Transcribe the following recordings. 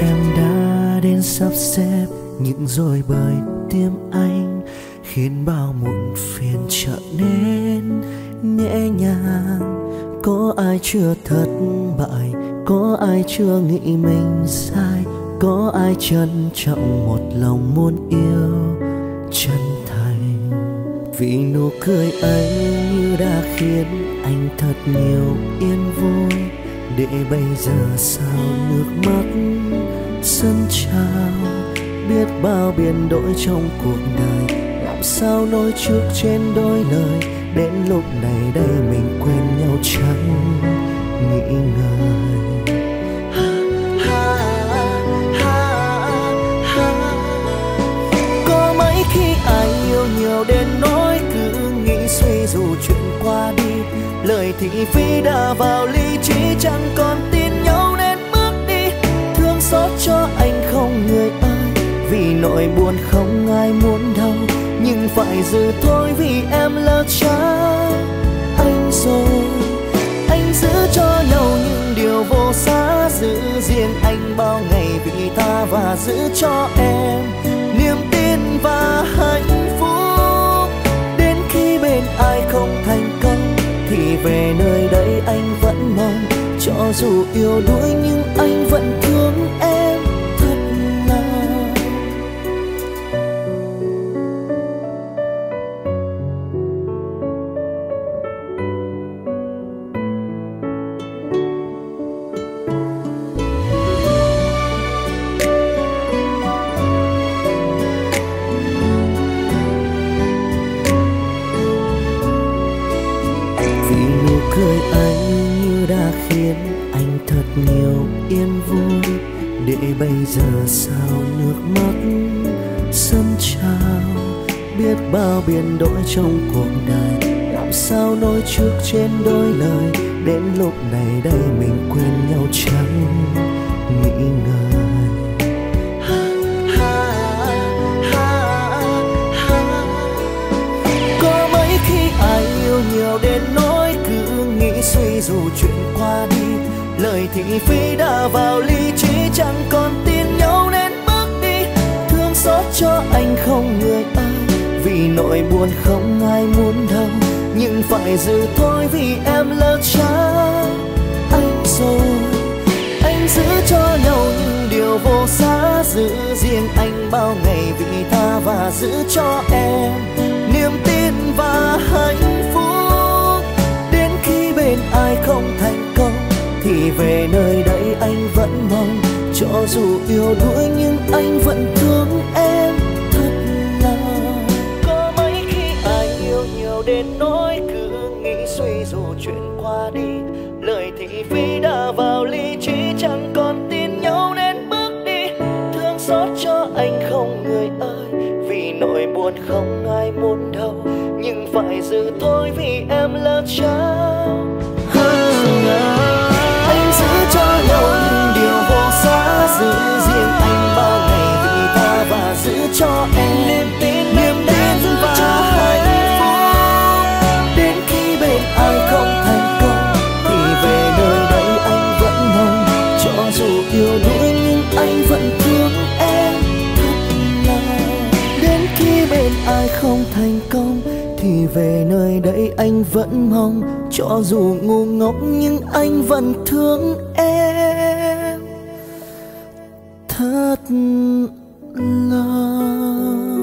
em đã đến sắp xếp những rồi bởi tim anh, khiến bao muộn phiền trở nên nhẹ nhàng. Có ai chưa thất bại, có ai chưa nghĩ mình sai, có ai trân trọng một lòng muốn yêu chân thành. Vì nụ cười ấy như đã khiến anh thật nhiều yên vui, để bây giờ sao nước mắt sân trào. Biết bao biến đổi trong cuộc đời, làm sao nói trước trên đôi lời, đến lúc này đây mình quên nhau chẳng nghĩ ngợi. Có mấy khi ai yêu nhiều đến nỗi cứ nghĩ suy dù chuyện qua đi, lời thị phi đã vào lý trí, chẳng còn tin nhau nên bước đi. Thương xót cho anh không người ơi, vì nỗi buồn không ai muốn đâu, nhưng phải giữ thôi vì em lỡ trao anh rồi. Anh giữ cho nhau những điều vô giá, giữ riêng anh bao ngày vì ta, và giữ cho em niềm tin và hạnh phúc. Đến khi bên ai không thành công thì về nơi đây anh vẫn mong, cho dù yêu đuối nhưng anh vẫn thương em thật lòng. Cười ấy như đã khiến anh thật nhiều yên vui, để bây giờ sao nước mắt sân trào. Biết bao biến đổi trong cuộc đời, làm sao nói trước trên đôi lời, đến lúc này đây mình quên nhau chẳng nghĩ ngợi. Có mấy khi ai yêu nhiều đến nỗi cứ nghĩ suy dù chuyện qua đi, lời thị phi đã vào lý trí, chẳng còn tin nhau nên bước đi. Thương xót cho anh không người ơi, vì nỗi buồn không ai muốn đâu, nhưng phải giữ thôi vì em lỡ trao anh rồi. Anh giữ cho nhau những điều vô giá, giữ riêng anh bao ngày vì ta, và giữ cho em niềm tin và hạnh phúc. Đến khi bên ai không thành công thì về nơi đây anh vẫn mong, cho dù yêu đuối nhưng anh vẫn thương em thật lòng. Có mấy khi ai yêu nhiều đến nỗi cứ nghĩ suy dù chuyện qua đi, lời thị phi đã vào lý trí, chẳng còn tin nhau nên bước đi. Thương xót cho anh không người ơi, vì nỗi buồn không ai muốn đâu, nhưng phải giữ thôi vì em lỡ trao. Anh giữ cho nhau những điều vô giá, giữ riêng anh bao ngày vì ta, và giữ cho em niềm tin và hạnh phúc. Đến khi bên ai không thành công thì về nơi đây anh vẫn mong, cho dù yêu đuối nhưng anh vẫn thương em thật lòng. Đến khi bên ai không thành công thì về nơi đây anh vẫn mong, cho dù ngu ngốc nhưng anh vẫn thương em thật lòng.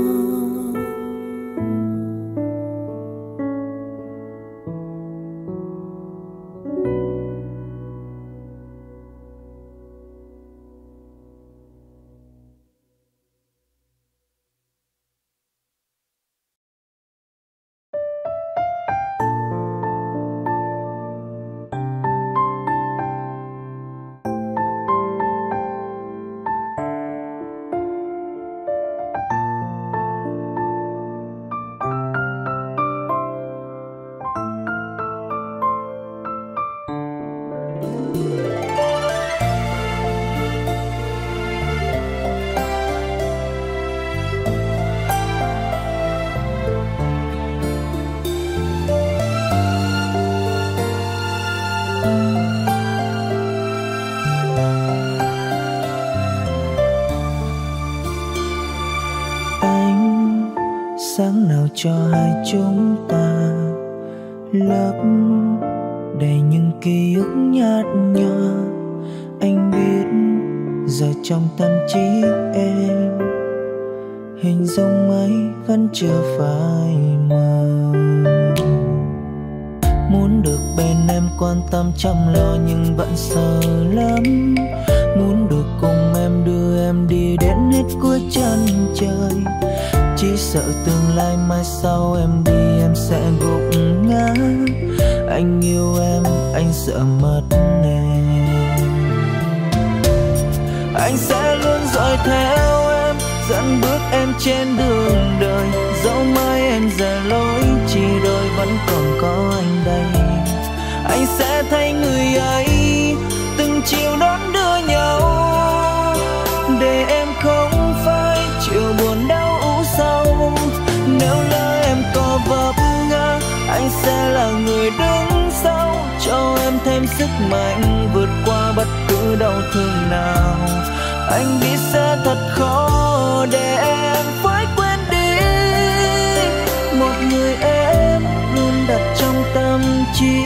cho hai chúng ta lấp đầy những ký ức nhạt nhòa. Anh biết giờ trong tâm trí em hình dung ấy vẫn chưa phai mờ. Muốn được bên em quan tâm chăm lo nhưng vẫn sợ lắm. Muốn được cùng em đưa em đi đến hết cuối chân trời. Chỉ sợ tương lai mai sau em đi em sẽ gục ngã. Anh yêu em, anh sợ mất em. Anh sẽ luôn dõi theo em, dẫn bước em trên đường đời. Dẫu mai em già lối chỉ đôi vẫn còn có anh đây. Anh sẽ thay người ấy từng chiều đón đưa nhau, để em không phải chịu buồn đau u sầu. Nếu lỡ em có vấp ngã, anh sẽ là người đứng sau, cho em thêm sức mạnh vượt qua bất cứ đau thương nào. Anh biết sẽ thật khó để em phải quên đi một người em luôn đặt trong tâm trí.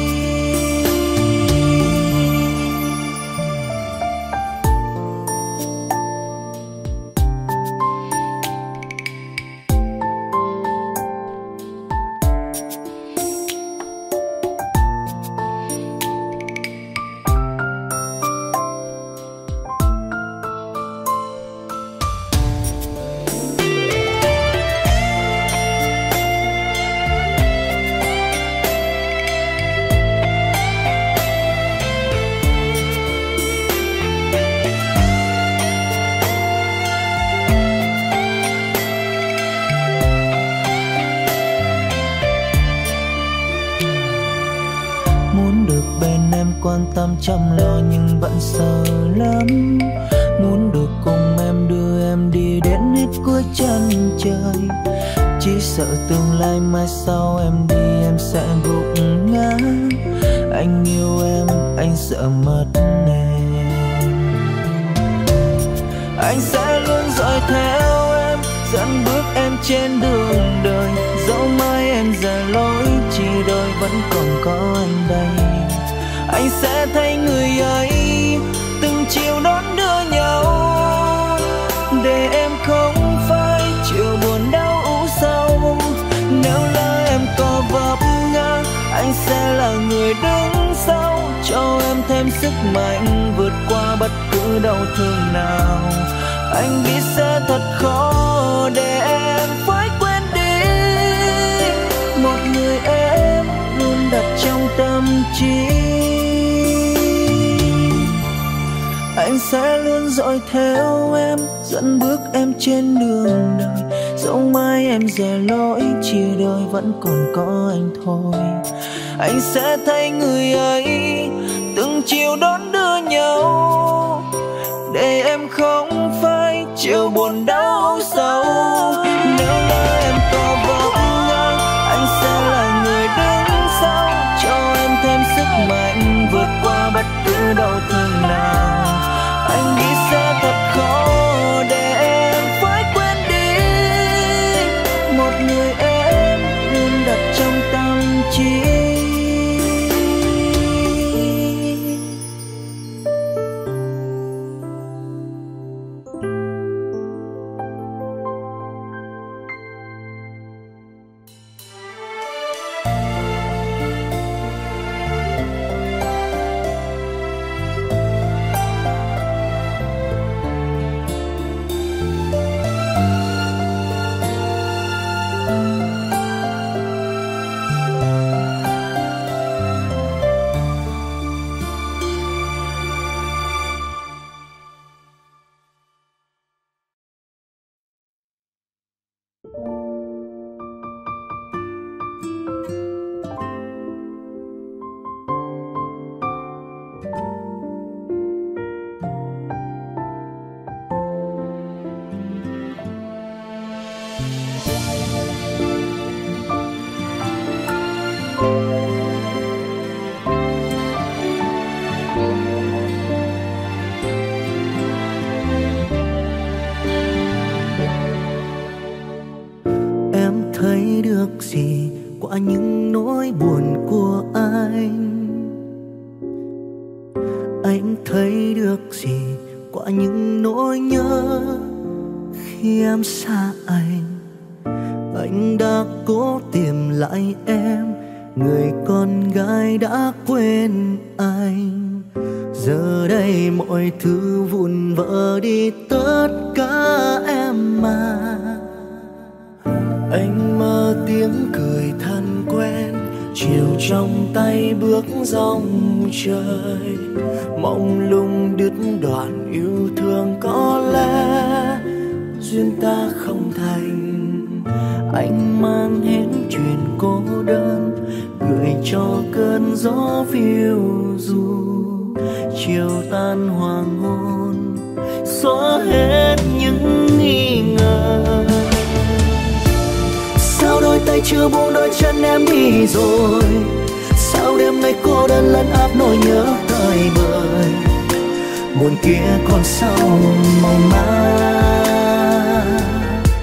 Quan tâm chăm lo nhưng vẫn sợ lắm. Muốn được cùng em đưa em đi đến hết cuối chân trời. Chỉ sợ tương lai mai sau em đi em sẽ gục ngã. Anh yêu em, anh sợ mất em. Anh sẽ luôn dõi theo em, dẫn bước em trên đường đời. Dẫu mai em già lối chỉ đôi vẫn còn có anh đây. Anh sẽ thay người ấy từng chiều đón đưa nhau, để em không phải chịu buồn đau u sầu. Nếu lỡ em có vấp ngã, anh sẽ là người đứng sau, cho em thêm sức mạnh vượt qua bất cứ đau thương nào. Anh biết sẽ thật khó để em phải quên đi một người em luôn đặt trong tâm trí. Anh sẽ luôn dõi theo em, dẫn bước em trên đường đời. Dẫu mai em già lối chia đôi vẫn còn có anh thôi. Anh sẽ thay người ấy từng chiều đón đưa nhau, để em không phải chịu buồn đau sâu. Nếu lỡ em có vấp ngã, anh sẽ là người đứng sau, cho em thêm sức mạnh vượt qua bất cứ đau thương nào. Anh biết sẽ thật khó để em phải quên đi một người em luôn đặt trong tâm trí. qua những nỗi buồn của anh thấy được gì qua những nỗi nhớ khi em xa anh đã cố tìm lại em, người con gái đã quên anh. Giờ đây mọi thứ vụn vỡ đi tất cả em mà. Anh mơ tiếng cười thân quen, chiều trong tay bước dòng trời. Mong lung đứt đoạn yêu thương có lẽ duyên ta không thành. Anh mang hết chuyện cô đơn gửi cho cơn gió phiêu du. Chiều tan hoàng hôn xóa hết những nghi ngờ. Sao đôi tay chưa buông đôi chân em đi rồi? Sao đêm nay cô đơn lấn áp nỗi nhớ tơi bời? Buồn kia còn sau màu mang.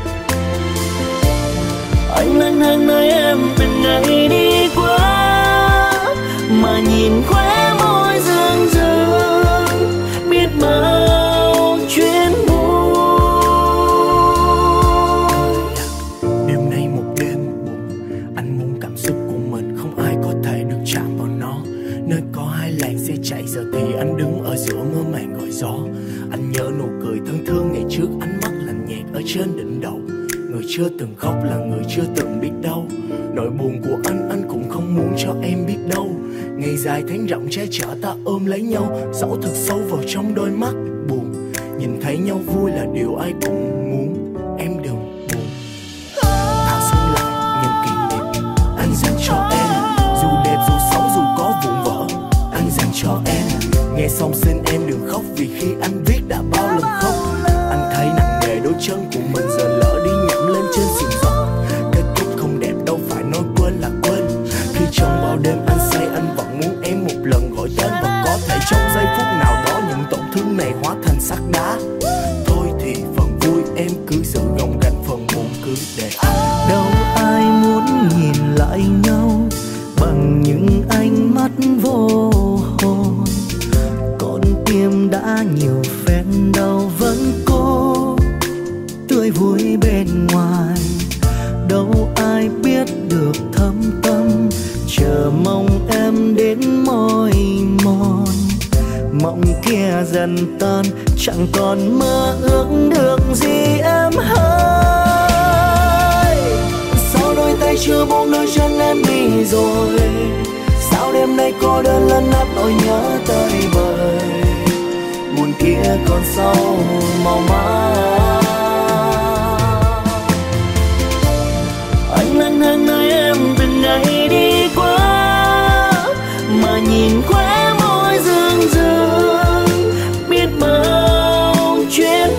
Anh lang thang nơi em từng ngày đi qua, mà nhìn khóe môi dương dương biết bao chuyện buồn. Đêm nay một đêm buồn, anh muốn cảm xúc của mình không ai có thể được chạm vào nó. Nơi có hai làn xe chạy giờ thì anh đứng ở giữa mơ màng gọi gió. Anh nhớ nụ cười thân thương ngày trước, ánh mắt lạnh nhạt ở trên đỉnh đầu. Người chưa từng khóc là người chưa từng biết đau. Nỗi buồn của anh cũng không muốn cho em biết đâu. Ngày dài tháng rộng che chở ta ôm lấy nhau, dẫu thật sâu vào trong đôi mắt buồn. Nhìn thấy nhau vui là điều ai cũng muốn, em đừng buồn. Thả xuống lại những kỷ niệm anh dành cho em, dù đẹp dù xấu dù có vụn vỡ anh dành cho em. Nghe xong xin em đừng khóc, vì khi anh viết đã bao lần khóc. Anh thấy nặng nề đôi chân của mình giờ lỡ đi ngậm lên trên sườn dốc. Kết thúc không đẹp đâu phải nói quên là quên. Khi trong bao đêm anh say anh vẫn muốn em một lần gọi tên. Và có thể trong giây phút nào đó những tổn thương này hóa thành sắt đá. Thôi thì phần vui em cứ giữ gồng gánh, phần buồn cứ để anh. Đâu ai muốn nhìn lại nhau bằng những ánh mắt vô hồn. Con tim đã nhiều phen đau vẫn cố tươi vui bên ngoài. Đâu ai biết được thâm tâm, chờ mong em đến mỏi mòn. Mộng kia dần tan chẳng còn mơ ước được gì em hỡi. Sao đôi tay chưa buông đôi chân em đi rồi? Sao đêm nay cô đơn lấn áp nỗi nhớ tơi bời? Buồn kia còn sau màu máu. Anh lang thang nơi em từng ngày đi qua, mà nhìn khóe môi dương dương biết bao chuyện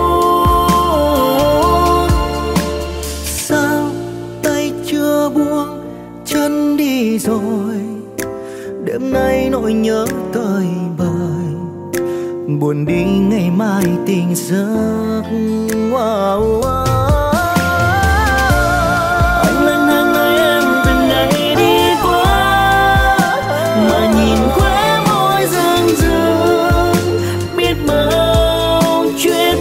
buồn. Sao tay chưa buông chân đi rồi? Đêm nay nỗi nhớ tơi bời, buồn đi ngày mai tỉnh giấc. Wow, wow. Anh lang thang nơi em từng ngày đi qua, mà nhìn khóe môi dương dương biết bao chuyện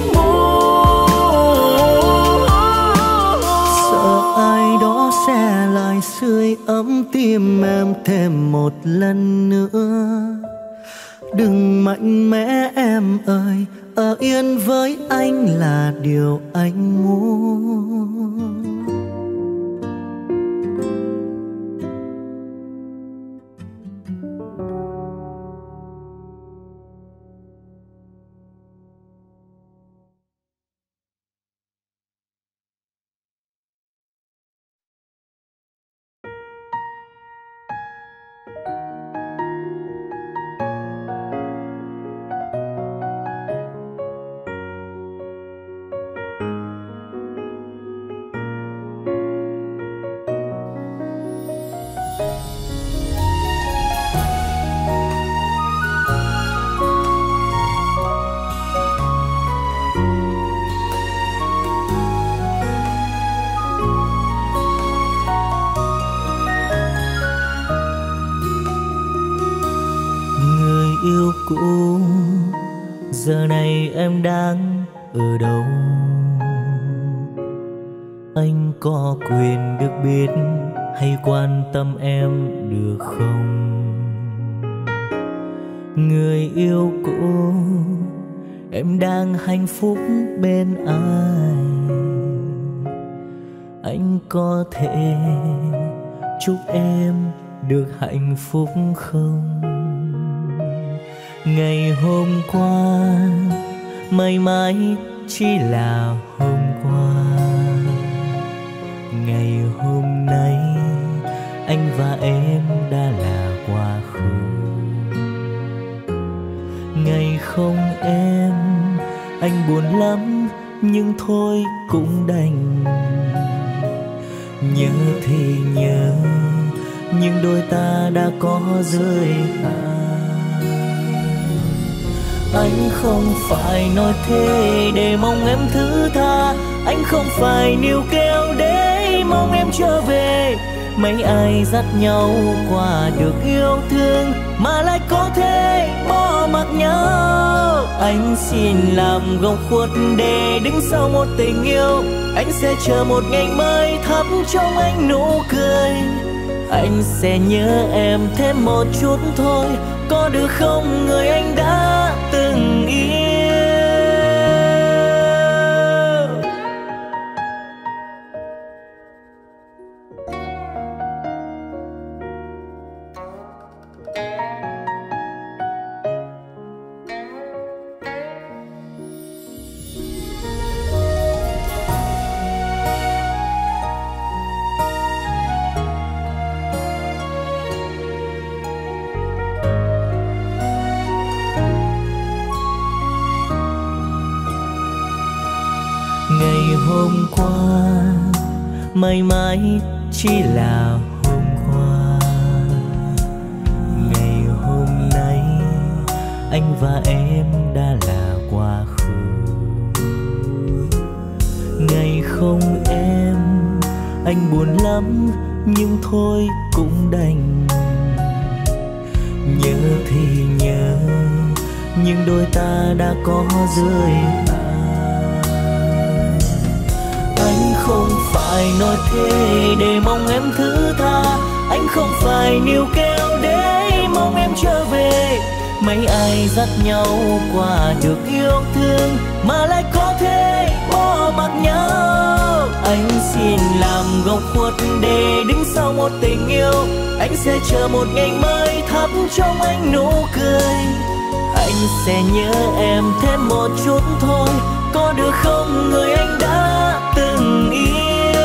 buồn. Sợ ai đó sẽ lại sưởi ấm tim em thêm một lần nữa. Đừng mạnh mẽ em ơi, ở yên với anh là điều anh muốn. nay em đang ở đâu? Anh có quyền được biết hay quan tâm em được không? Người yêu cũ, em đang hạnh phúc bên ai? Anh có thể chúc em được hạnh phúc không? Ngày hôm qua mãi mãi chỉ là hôm qua. Ngày hôm nay anh và em đã là quá khứ. Ngày không em anh buồn lắm, nhưng thôi cũng đành. Nhớ thì nhớ, nhưng đôi ta đã có rời xa. Anh không phải nói thế để mong em thứ tha, anh không phải níu kéo để mong em trở về. Mấy ai dắt nhau qua được yêu thương mà lại có thể bỏ mặc nhau. Anh xin làm góc khuất để đứng sau một tình yêu. Anh sẽ chờ một ngày mới thắp trong anh nụ cười. Anh sẽ nhớ em thêm một chút thôi, có được không người anh đã từng yêu? Ngày hôm qua mãi mãi chỉ là hôm qua. Ngày hôm nay anh và em đã là quá khứ. Ngày không em anh buồn lắm, nhưng thôi cũng đành. Nhớ thì nhớ, nhưng đôi ta đã có rời xa. Anh không phải nói thế để mong em thứ tha, anh không phải níu kéo để mong em trở về. Mấy ai dắt nhau qua được yêu thương mà lại có thể bỏ mặc nhau. Anh xin làm góc khuất để đứng sau một tình yêu. Anh sẽ chờ một ngày mới thắp trong anh nụ cười. Anh sẽ nhớ em thêm một chút thôi, có được không người anh đã từng yêu?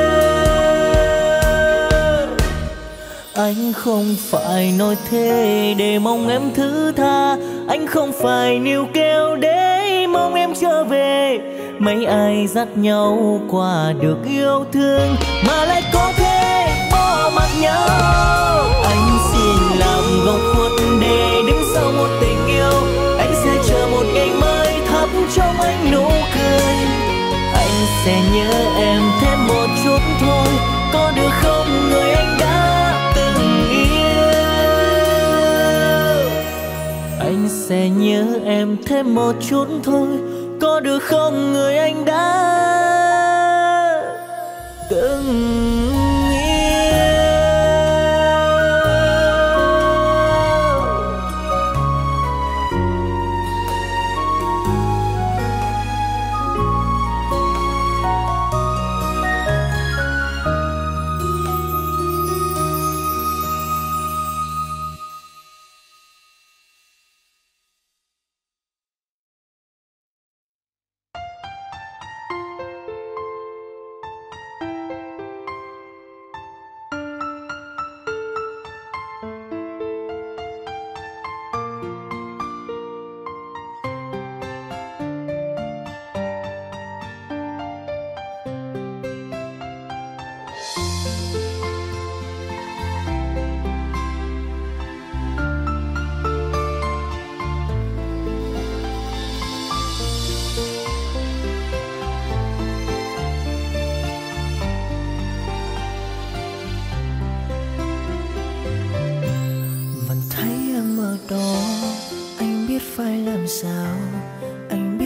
Anh không phải nói thế để mong em thứ tha, anh không phải níu kéo để mong em trở về. Mấy ai dắt nhau qua được yêu thương mà lại có thể bỏ mặc nhau. Anh xin làm góc khuất để đứng sau một tình yêu. Anh sẽ chờ một ngày mới thắp trong anh nụ cười. Anh sẽ nhớ em thêm một chút thôi, có được không người anh đã từng yêu? Anh sẽ nhớ em thêm một chút thôi, có được không người anh đã từng sao anh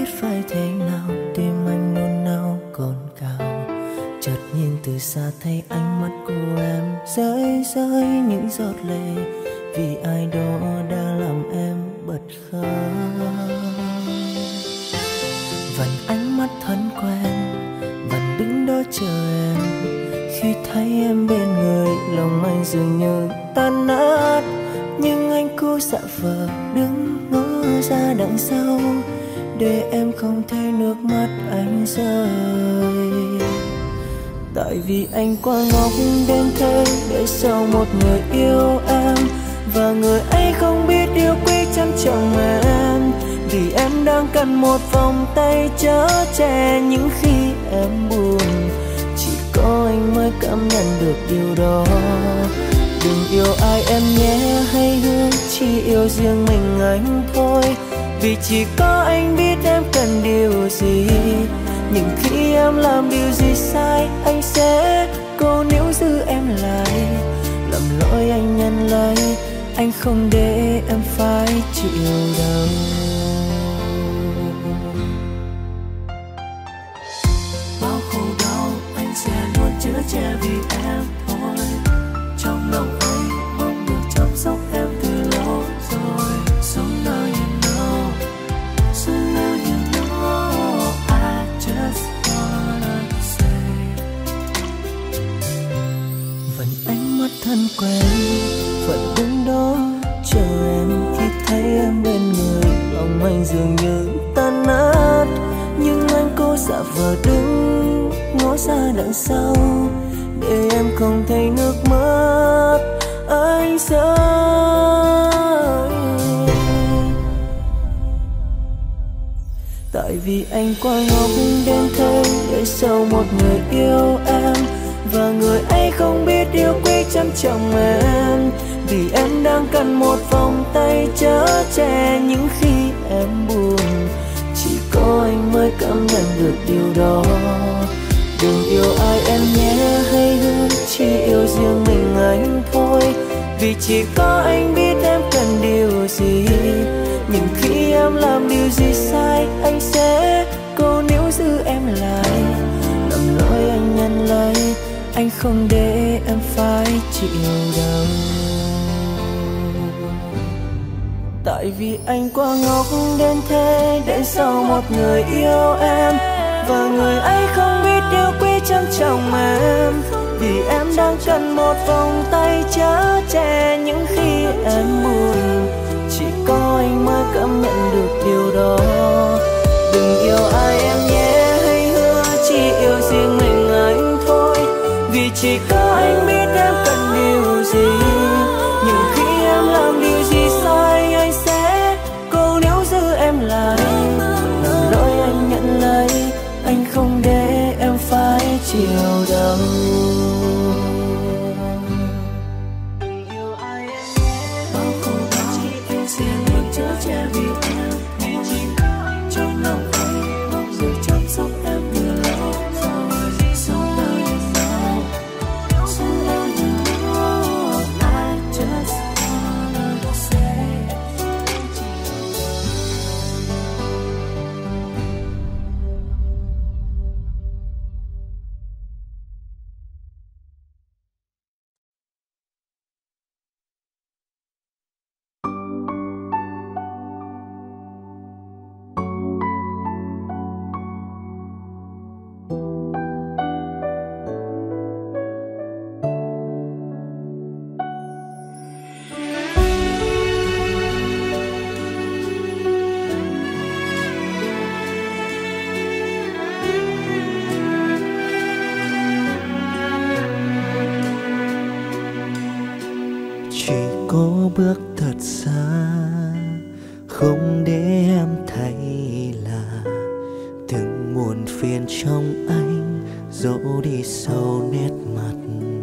xa thấy ánh mắt của em rơi rơi những giọt lệ, vì ai đó đã làm em bật khóc. Vẫn ánh mắt thân quen, vẫn đứng đó chờ em. Khi thấy em bên người, lòng anh dường như tan nát. Nhưng anh cố giả vờ đứng ngó ra đằng sau, để em không thấy nước mắt anh rơi. Tại vì anh quá ngốc đến thế, để sau một người yêu em, và người ấy không biết yêu quý trân trọng em. Vì em đang cần một vòng tay chở che những khi em buồn, chỉ có anh mới cảm nhận được điều đó. Đừng yêu ai em nhé, hãy hứa chỉ yêu riêng mình anh thôi. Vì chỉ có anh biết em cần điều gì. Nhưng khi em làm điều gì sai, anh sẽ cố níu giữ em lại. Lầm lỗi anh nhận lấy, anh không để em phải chịu đau. Bao khổ đau anh sẽ luôn chữa che vì em thôi. Trong lòng anh mong được chăm sóc em từ lâu rồi. So now you know, so now you know, I just wanna say. Vẫn ánh mắt thân quen, vẫn đứng đó chờ em. Khi thấy em bên người, lòng anh dường như tan nát. Nhưng anh cố giả vờ đứng ngó ra đằng sau, để em không thấy nước mắt anh rơi. Tại vì anh quá ngốc đến thế, để sau một người yêu em, và người ấy không biết yêu quý trân trọng em. Vì em đang cần một vòng tay chở che những khi em buồn, chỉ có anh mới cảm nhận được điều đó. Đừng yêu ai em nhé, hãy hứa chỉ yêu riêng mình anh thôi. Vì chỉ có anh biết em cần điều gì. Nhưng khi em làm điều gì sai, anh sẽ cố níu giữ em lại. Lầm lỗi anh nhận lấy, anh không để em phải chịu đau. Tại vì anh quá ngốc đến thế, để sau một người yêu em, và người ấy không biết yêu quý trân trọng em. Vì em đang cần một vòng tay chở che những khi em buồn, chỉ có anh mới cảm nhận được điều đó. Đừng yêu ai em nhé, hãy hứa chỉ yêu riêng mình anh thôi. Vì chỉ có anh biết em cần điều gì. Nhưng khi em làm điều gì sai, anh sẽ cố níu giữ em lại. Làm lỗi anh nhận lấy, anh không để em phải chịu đau. Bao khổ đau anh sẽ luôn chở che vì em thôi. Trong lòng anh mong được chăm sóc em từ lâu rồi. So now you know, so now you know, I just wanna say. Chỉ có bước thật xa, không để em thấy là từng muộn phiền trong anh dẫu đi sâu nét mặt.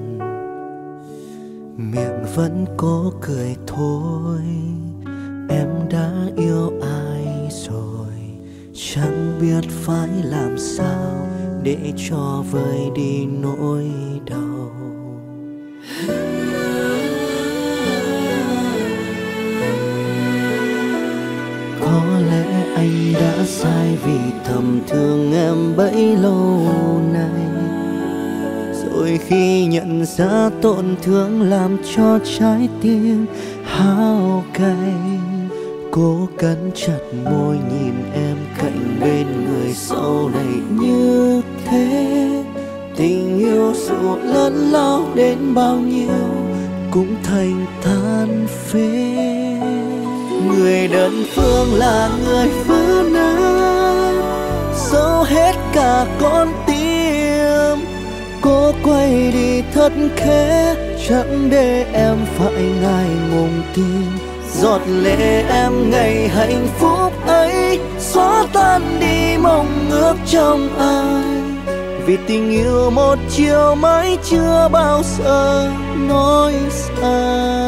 Miệng vẫn có cười thôi, em đã yêu ai rồi. Chẳng biết phải làm sao để cho vơi đi nỗi đau. Có lẽ anh đã sai vì thầm thương em bấy lâu nay. Rồi khi nhận ra tổn thương làm cho trái tim hao cay, cố cắn chặt môi nhìn em cạnh bên người sau này như thế. Tình yêu dù lớn lao đến bao nhiêu cũng thành than phế. Người đơn phương là người vỡ nát, dẫu hết cả con tim. Cố quay đi thất khế, chẳng để em phải ngại ngùng tin. Giọt lệ em ngày hạnh phúc ấy xóa tan đi mong ước trong ai. Vì tình yêu một chiều mãi chưa bao giờ nói xa.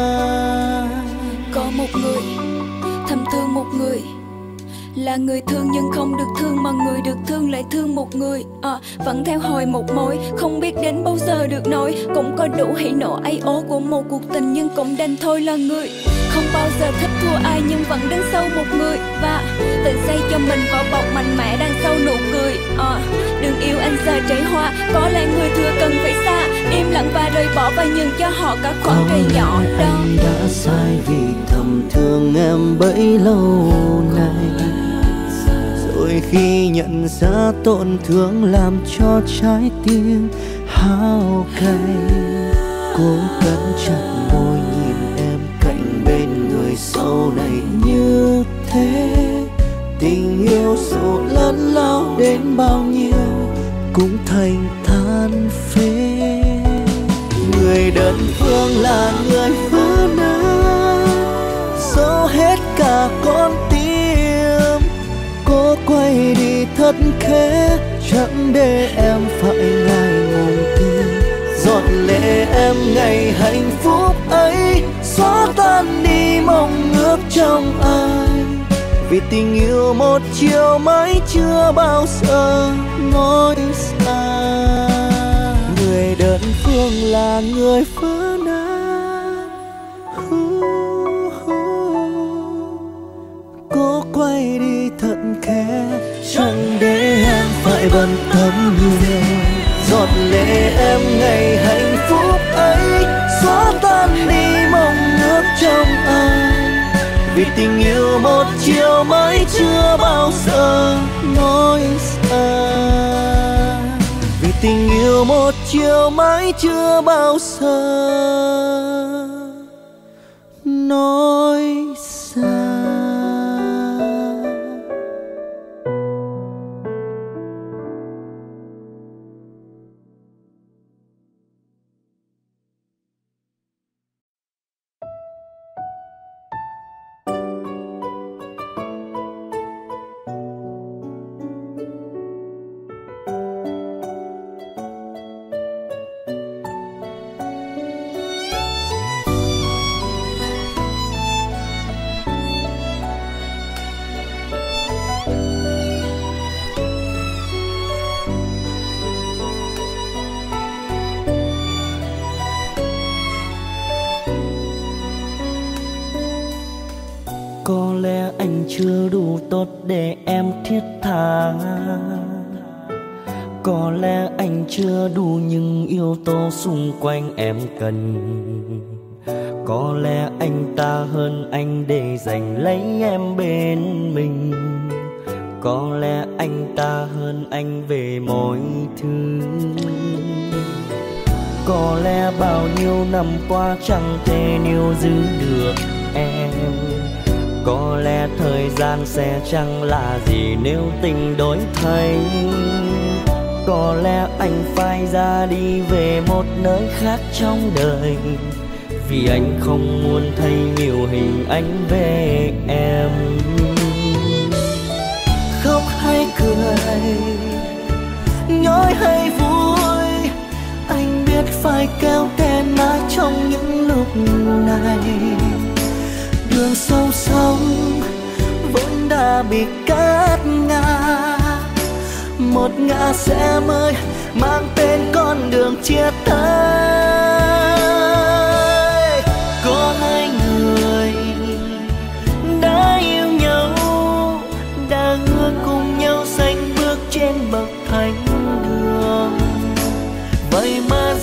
Có một người thầm thương một người, là người thương nhưng không được thương, mà người được thương lại thương một người. Vẫn theo hồi một mối, không biết đến bao giờ được nói. Cũng có đủ hỉ nộ ai ố của một cuộc tình, nhưng cũng đành thôi là người. Không bao giờ thích thua ai nhưng vẫn đứng sau một người, và tự xây cho mình vỏ bọc mạnh mẽ đằng sau nụ cười. Đừng yêu anh giờ trái hoa, có lẽ người thừa cần phải xa, im lặng và rời bỏ và nhường cho họ cả khoảng cây nhỏ đó. Anh đã sai vì thầm thương em bấy lâu nay. Rồi khi nhận ra tổn thương làm cho trái tim hao cay, cố cắn chặt môi nhìn em cạnh bên người sau này như thế. Tình yêu dù lớn lao đến bao nhiêu cũng thành than phế. Người đơn phương là người vỡ nát, dẫu hết cả con tim. Cố quay đi thất khế, chẳng để em phải ngại ngùng tin. Giọt lệ em ngày hạnh phúc ấy xóa tan đi mong ước trong ai. Vì tình yêu một chiều mãi chưa bao giờ nói xa. Người đơn phương là người vỡ nát, cố quay đi thận khẽ, chẳng để em phải bận tâm nhiều. Giọt lệ em ngày hạnh phúc ấy xóa tan đi mong ước trong ai. Vì tình yêu một chiều mãi chưa bao giờ nói xa. Vì tình yêu một chiều mãi chưa bao giờ nói xa. Có lẽ anh chưa đủ tốt để em thiết tha. Có lẽ anh chưa đủ những yếu tố xung quanh em cần. Có lẽ anh ta hơn anh để giành lấy em bên mình. Có lẽ anh ta hơn anh về mọi thứ. Có lẽ bao nhiêu năm qua chẳng thể níu giữ được em. Có lẽ thời gian sẽ chẳng là gì nếu tình đổi thay. Có lẽ anh phải ra đi về một nơi khác trong đời, vì anh không muốn thấy nhiều hình ảnh về em. Khóc hay cười, nhói hay vui, anh biết phải kéo tên ai trong những lúc này. Đường sâu sông vốn đã bị cắt ngã, một ngã sẽ mới mang tên con đường chia tay. Có hai người đã yêu nhau, đã hứa cùng nhau sánh bước trên bậc thánh đường. Vậy mà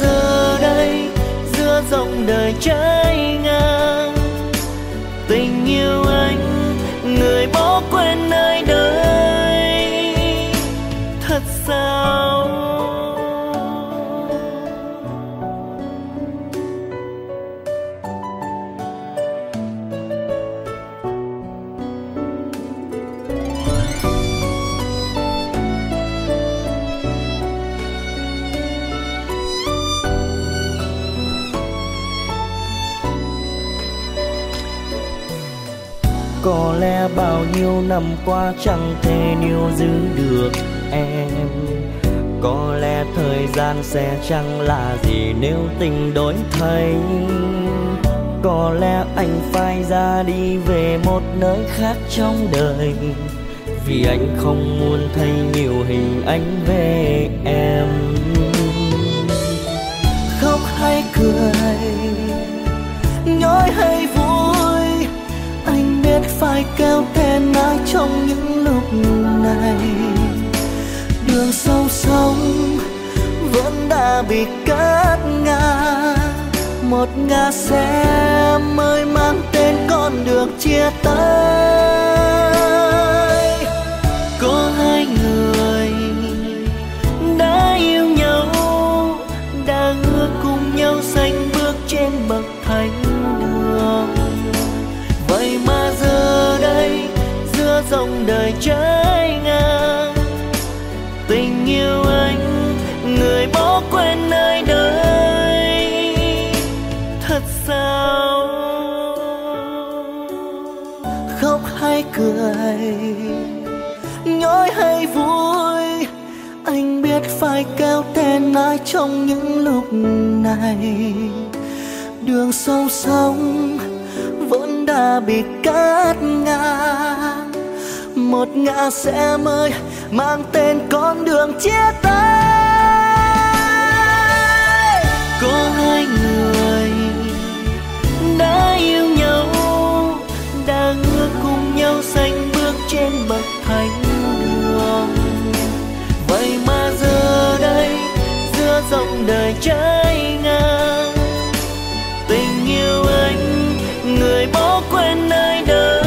Có lẽ bao nhiêu năm qua chẳng thể níu giữ được em. Có lẽ thời gian sẽ chẳng là gì nếu tình đổi thay. Có lẽ anh phải ra đi về một nơi khác trong đời, vì anh không muốn thấy nhiều hình ảnh về em. Khóc hay cười, nhói hay vui, anh biết phải kêu tên ai trong những lúc này. Đường sâu sống vẫn đã bị cắt ngang, một ngã xe mới mang tên con đường chia tay. Có hai người đã yêu nhau, đã hứa cùng nhau sánh bước trên bậc thánh đường. Vậy mà giờ đây giữa dòng đời trái ngang, tình yêu anh người bỏ quên nơi đây. Thật sao? Khóc hay cười, nhói hay vui, anh biết phải kêu tên ai trong những lúc này. Đường sâu sống vẫn đã bị cắt ngang, một ngã xe mới mang tên con đường chia tay. Có hai người đã yêu nhau, đã hứa cùng nhau sánh bước trên bậc thánh đường. Vậy mà giờ đây giữa dòng đời trái ngang, tình yêu anh người bỏ quên nơi đây.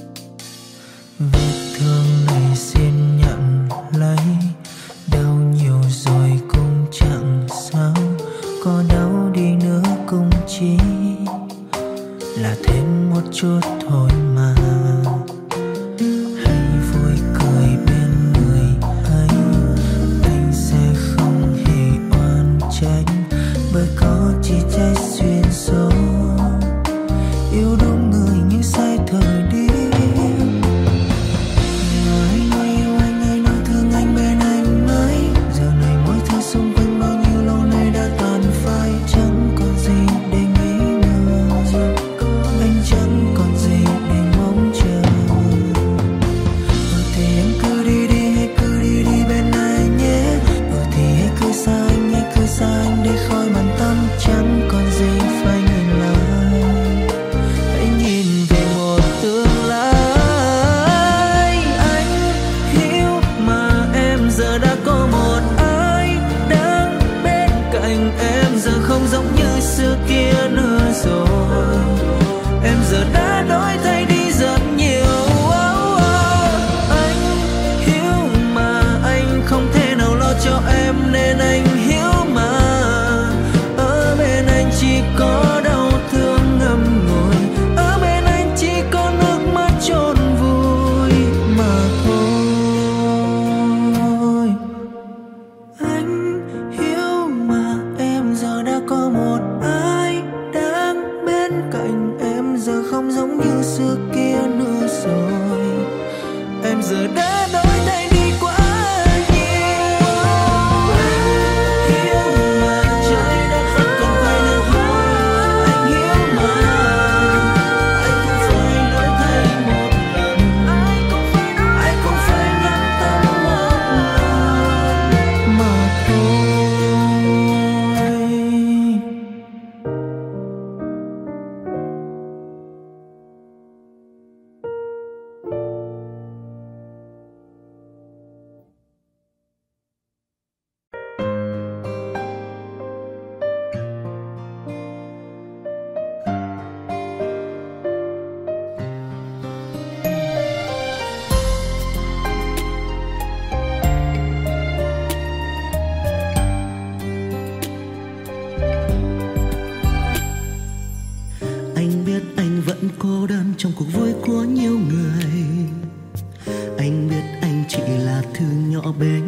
Vết thương này xin nhận lấy, đau nhiều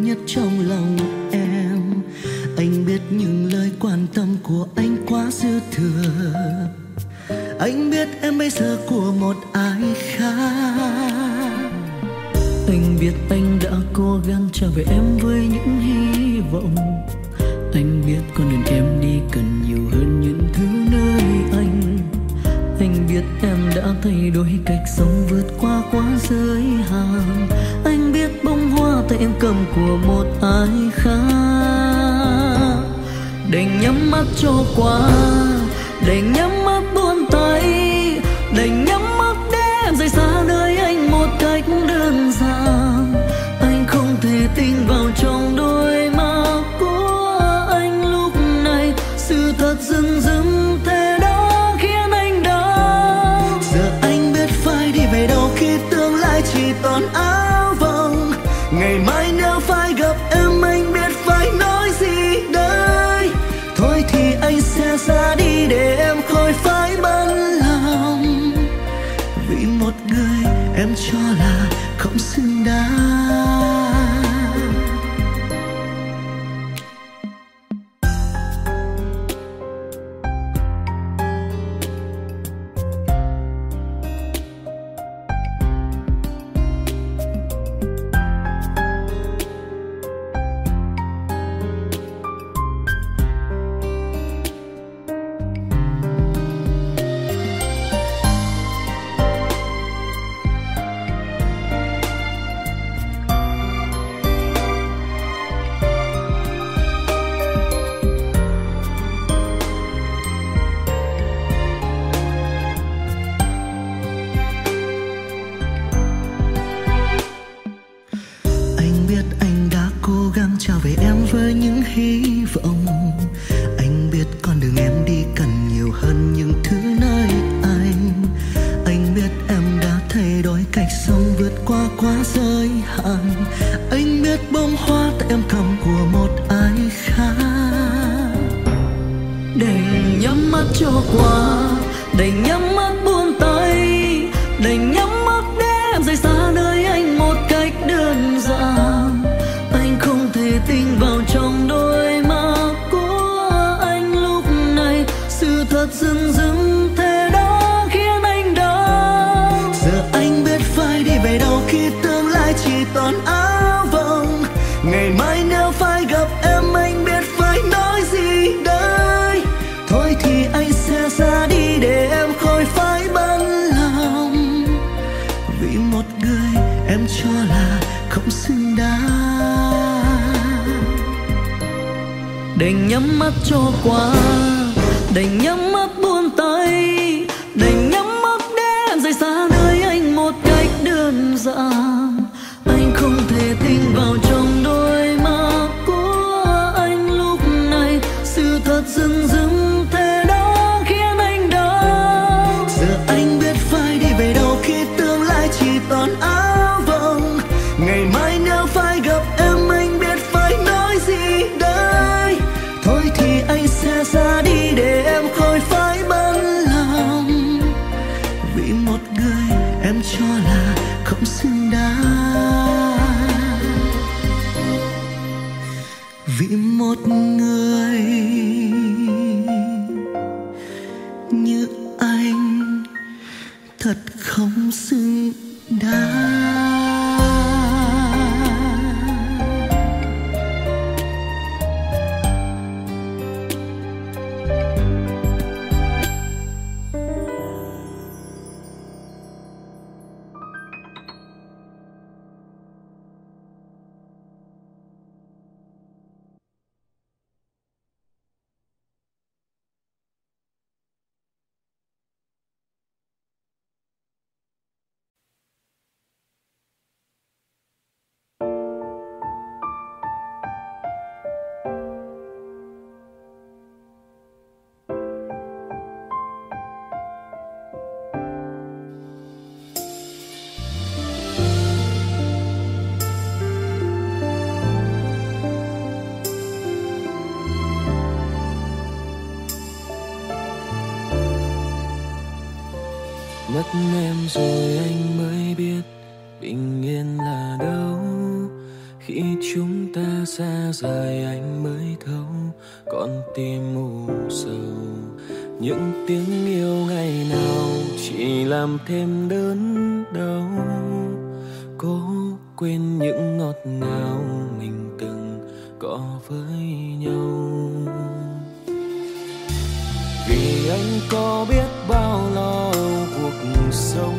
nhất trong lòng em. Anh biết những lời quan tâm của anh quá dư thừa. Anh biết em bây giờ của một ai khác. Anh biết anh đã cố gắng trở về em với những hy vọng. Anh biết con đường em đi cần nhiều hơn những thứ nơi anh. Anh biết em đã thay đổi cách sống, vượt qua quá giới hạn. Anh biết bông hoa tay em cầm của một ai khác. Đành nhắm mắt cho qua, đành nhắm mắt buông tay, đành nhắm mắt để em rời xa nơi anh một cách đơn giản. Anh không thể tin vào trong đôi mắt của anh lúc này. Sự thật dưng dưng thế đó khiến anh đau. Giờ anh biết phải đi về đâu khi tương lai chỉ toàn áo vòng. Ngày mai nếu phải gặp em anh biết phải nói gì đây. Thôi thì anh sẽ ra đi để em khỏi phải bận lòng. Vì một người em cho là không xứng đáng. Trở về em với những hy vọng. Anh biết con đường em đi cần nhiều hơn những thứ nơi anh. Anh biết em đã thay đổi cách sống, vượt qua quá giới hạn. Anh biết bông hoa tại em cầm của một ai khác. Đành nhắm mắt cho qua, đành nhắm mắt buông tay, đành nhắm mắt để em rời xa nơi anh một cách đơn giản. Anh không thể tin vào trong đôi mắt của anh lúc này. Sự thật dưng dưng thế đó khiến anh đau. Giờ anh biết phải đi về đâu khi tương lai chỉ toàn áo vòng. Ngày mai nếu phải gặp em anh biết phải nói gì đây. Thôi thì anh sẽ ra đi để em khỏi phải bận lòng. Vì một người em cho là không xứng đáng. Đành nhắm mắt cho qua, đành nhắm mắt buông tay, đành nhắm mắt để em rời xa nơi anh một cách đơn giản. Anh không thể tin vào trong đôi mắt của anh lúc này. Sự thật dưng dưng thế đó khiến anh đau. Giờ anh biết phải đi về đâu khi tương lai chỉ toàn áo vòng. Ngày mai nếu phải gặp em anh biết phải nói gì đây. Thôi thì anh sẽ ra đi để em khỏi phải bận lòng. Vì một người em cho là không xứng đáng. Vì một người như anh thật không xứng đáng. Mất em rồi anh mới biết bình yên là đâu. Khi chúng ta xa rời anh mới thấu, con tim mù sầu. Những tiếng yêu ngày nào chỉ làm thêm đớn đau. Cố quên những ngọt ngào mình từng có với nhau. Vì anh có biết bao lo cuộc sống,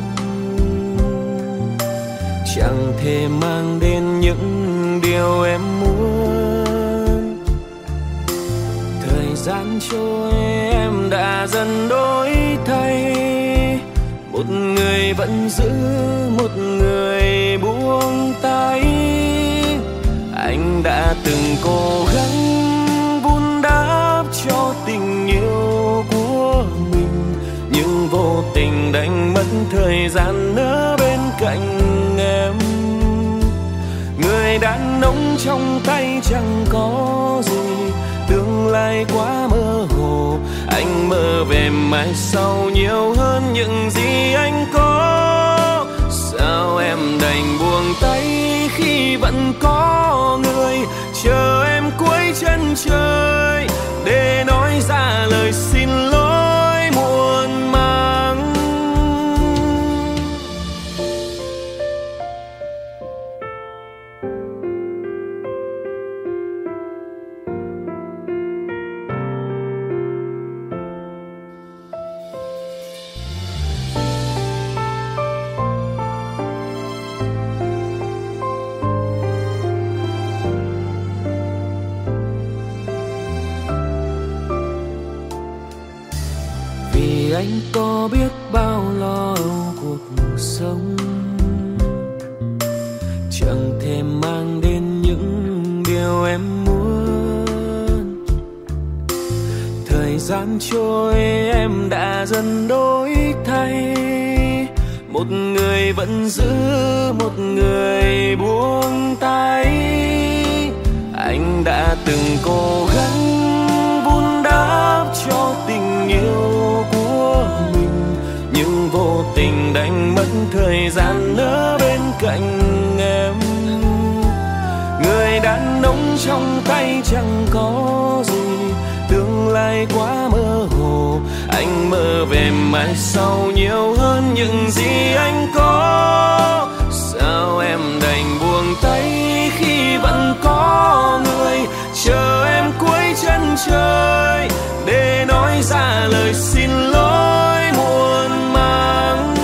chẳng thể mang đến những điều em muốn. Thời gian trôi em đã dần đổi thay, một người vẫn giữ, một người buông tay. Anh đã từng cố gắng vun đắp cho tình yêu của mình, nhưng vô tình đánh mất thời gian ở bên cạnh em. Người đàn ông trong tay chẳng có gì, tương lai quá mơ hồ. Anh mơ về mai sau nhiều hơn những gì anh có. Sao em đành buông tay khi vẫn có người chờ em cuối chân trời, để nói ra lời xin lỗi muộn màng. Anh có biết bao lo cuộc sống, chẳng thể mang đến những điều em muốn. Thời gian trôi em đã dần đổi thay, một người vẫn giữ, một người buông tay. Anh đã từng cố gắng vun đắp cho tình yêu của mình, nhưng vô tình đánh mất thời gian ở bên cạnh em. Người đàn ông trong tay chẳng có gì, tương lai quá mơ hồ. Anh mơ về mai sau nhiều hơn những gì anh có. Sao em đành buông tay khi vẫn có người chờ em cuối chân trời, để nói ra lời xin lỗi muộn màng.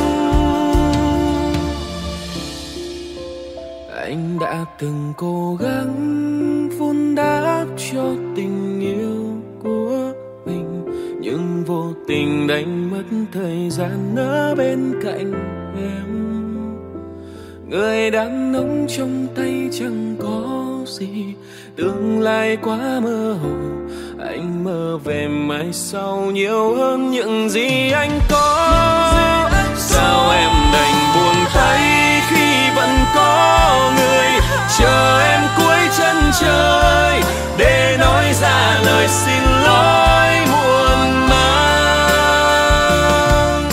Anh đã từng cố gắng vun đắp cho tình yêu của mình, nhưng vô tình đánh mất thời gian ở bên cạnh em. Người đàn ông trong tay chẳng có gì, tương lai quá mơ hồ. Anh mơ về mai sau nhiều hơn những gì anh có. Sao em đành buông tay khi vẫn có người chờ em cuối chân trời, để nói ra lời xin lỗi muộn màng.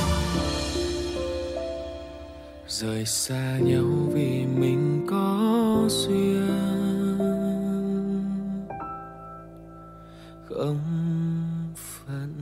Rời xa nhau vì mình có duyên, không phận.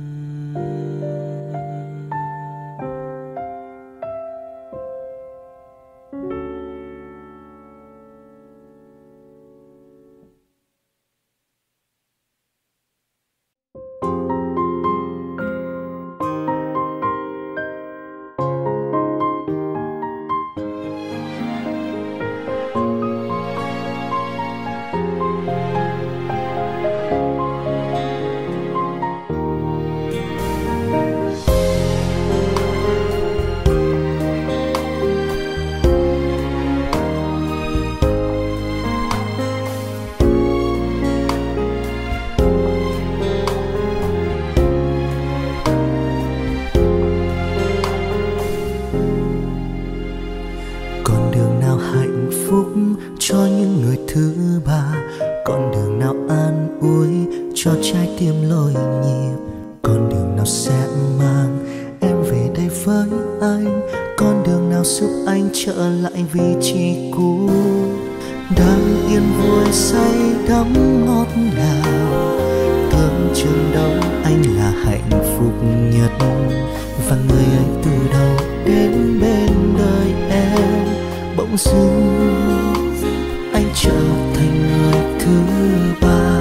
Cho những người thứ ba, con đường nào an ủi cho trái tim lôi nhịp, con đường nào sẽ mang em về đây với anh, con đường nào giúp anh trở lại vị trí cũ. đang yên vui say đắm ngọt ngào. Tưởng chừng đâu anh là hạnh phúc nhất, và người ấy từ đầu đến bên đời em. Bỗng dưng anh trở thành người thứ ba.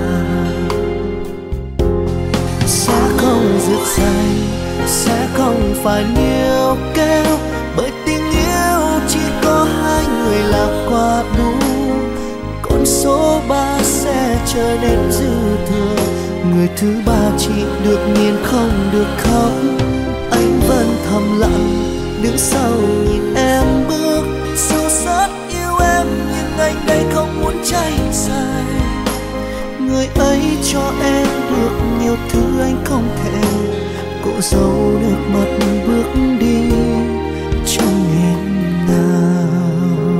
Sẽ không rực rây, sẽ không phải níu kéo, bởi tình yêu chỉ có hai người là quá đủ. Con số ba sẽ trở nên dư thừa, người thứ ba chỉ được nhìn không được khóc. Anh vẫn thầm lặng đứng sau nhìn em bước, sâu sát yêu em nhưng anh đây không muốn cháy dài. Người ấy cho em được nhiều thứ anh không thể, cội dấu nước mắt bước đi trong nghẹn ngào.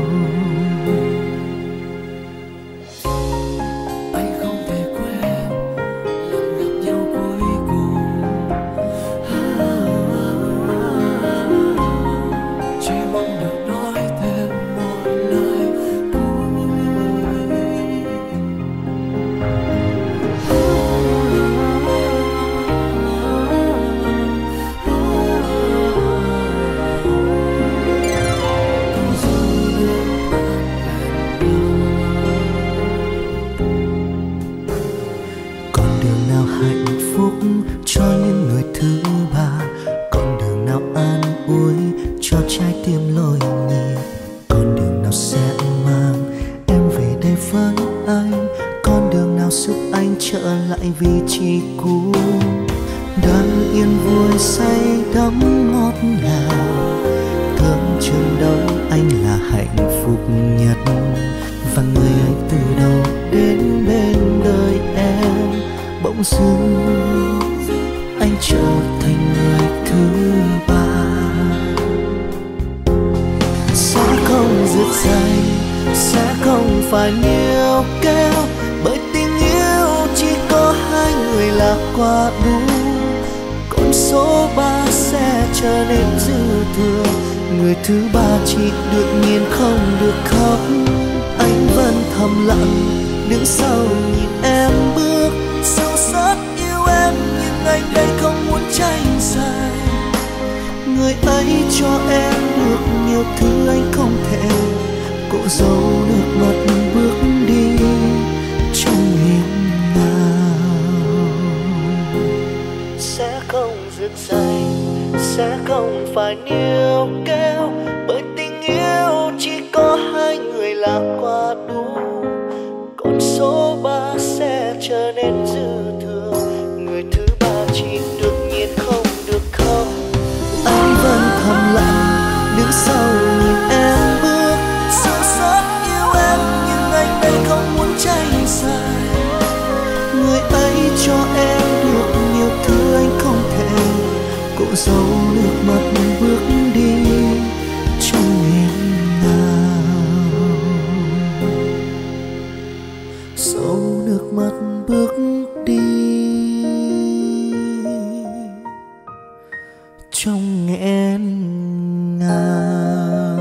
Anh không thể quên lần gặp nhau cuối cùng, chỉ mong được nói thêm một lời cuối. Con đường nào hạnh phúc cho những người thứ ba, con đường nào an ủi cho trái tim lỗi nhịp, con đường nào sẽ mang em về đây với anh, con đường nào giúp anh trở lại vị trí cũ. Đang yên vui say đắm ngọt ngào, tưởng chừng đâu anh là hạnh phúc nhất, và người ấy từ đầu đến bên đời em. Bỗng dưng anh trở thành người thứ ba. Sẽ không rực rây, sẽ không phải níu kéo, bởi tình yêu chỉ có hai người là quá đủ. Con số ba sẽ trở nên dư thừa, người thứ ba chỉ được nhìn không được khóc. Anh vẫn thầm lặng đứng sau nhìn em bước, sâu sát yêu em nhưng anh đây không muốn cháy dài. Người ấy cho em được nhiều thứ anh không thể, cội dấu nước mắt bước đi trong nghẹn ngào. Sẽ không rực rây, sẽ không phải níu kéo, bởi tình yêu chỉ có hai người là quá đủ. Con số ba sẽ trở nên dư thừa, người thứ ba chỉ được nhìn không được khóc. Anh vẫn thầm lặng đứng sau nhìn em bước, sâu sát yêu em nhưng anh đây không muốn cháy dài. Người ấy cho em được nhiều thứ anh không thể, cội dấu nước mắt bước đi trong nghẹn ngào. Dấu nước mắt bước đi trong nghẹn ngào.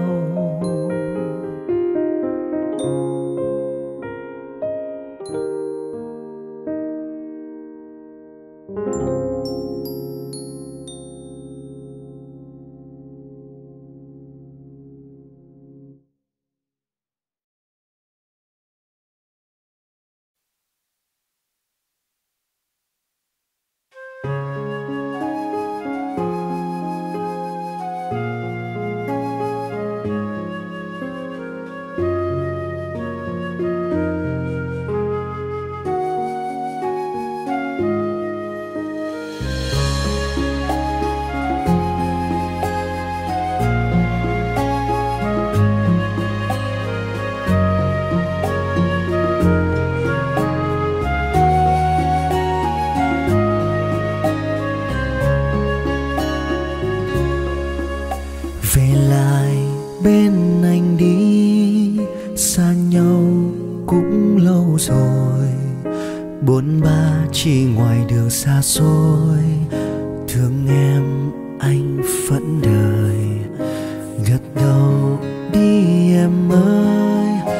bên anh đi, xa nhau cũng lâu rồi. Bốn ba chỉ ngoài đường xa xôi, thương em anh vẫn đợi. Gật đầu đi em ơi,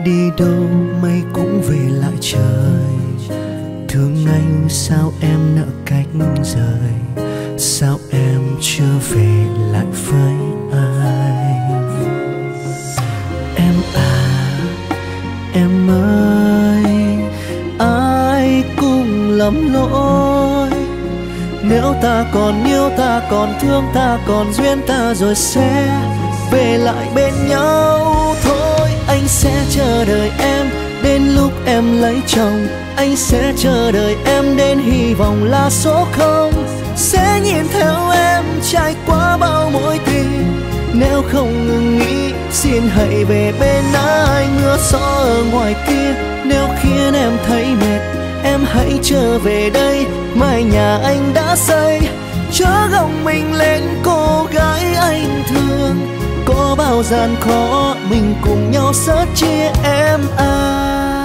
đi đâu mây cũng về lại trời. Thương anh sao em nỡ cách rời, sao em chưa về lại với anh. Em à, em ơi, ai cũng lầm lỗi. Nếu ta còn yêu, ta còn thương, ta còn duyên, ta rồi sẽ về lại bên nhau thôi. Anh sẽ chờ đợi em đến lúc em lấy chồng. Anh sẽ chờ đợi em đến hy vọng là số không. Sẽ nhìn theo em trải qua bao mối tình. Nếu không ngừng nghĩ, xin hãy về bên anh. Mưa gió ở ngoài kia nếu khiến em thấy mệt, em hãy trở về đây. Mái nhà anh đã xây, chớ gồng mình lên cô gái anh thương. Có bao gian khó mình cùng nhau sớt chia em à.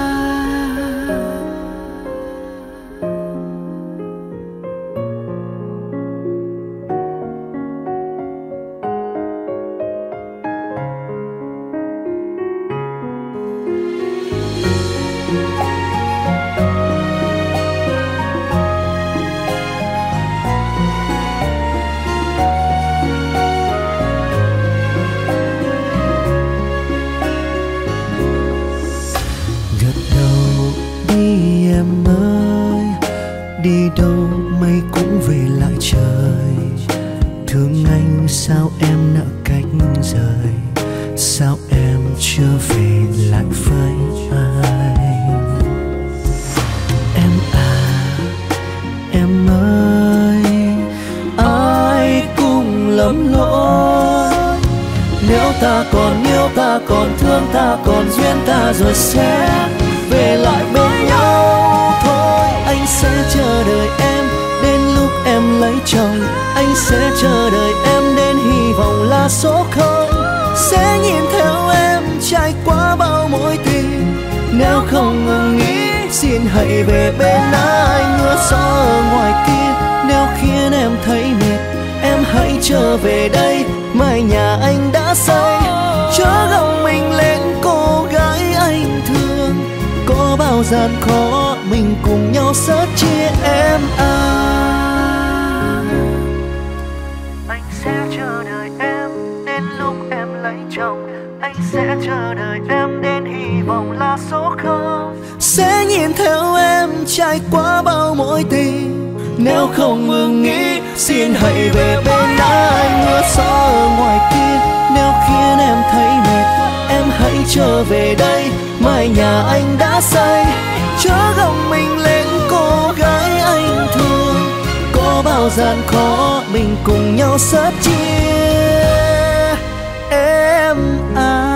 Đi đâu mây cũng về lại trời. Thương anh sao em nỡ cách rời, sao em chưa về lại với anh. Em à, em ơi, ai cũng lầm lỗi. Nếu ta còn yêu, ta còn thương, ta còn duyên, ta rồi sẽ về lại bên nhau thôi. Anh sẽ chờ đợi em đến lúc em lấy chồng. Anh sẽ chờ đợi em đến hy vọng là số không. Sẽ nhìn theo em trải qua bao mối tình. Nếu không ngừng nghĩ, xin hãy về bên anh. Mưa gió ở ngoài kia nếu khiến em thấy mệt, em hãy trở về đây. Mái nhà anh đã xây, chớ gồng mình lên cô gái anh thương. Có bao gian khó mình cùng nhau sớt chia em à. Anh sẽ chờ đợi em đến lúc em lấy chồng. Anh sẽ chờ đợi em đến hy vọng là số không. Sẽ nhìn theo em trải qua bao mối tình. Nếu không ngừng nghĩ, xin hãy về bên anh. Mưa gió ở ngoài kia nếu khiến em thấy mệt, em hãy trở về đây. Mái nhà anh đã xây, chớ gồng mình lên cô gái anh thương. Có bao gian khó mình cùng nhau sớt chia em à.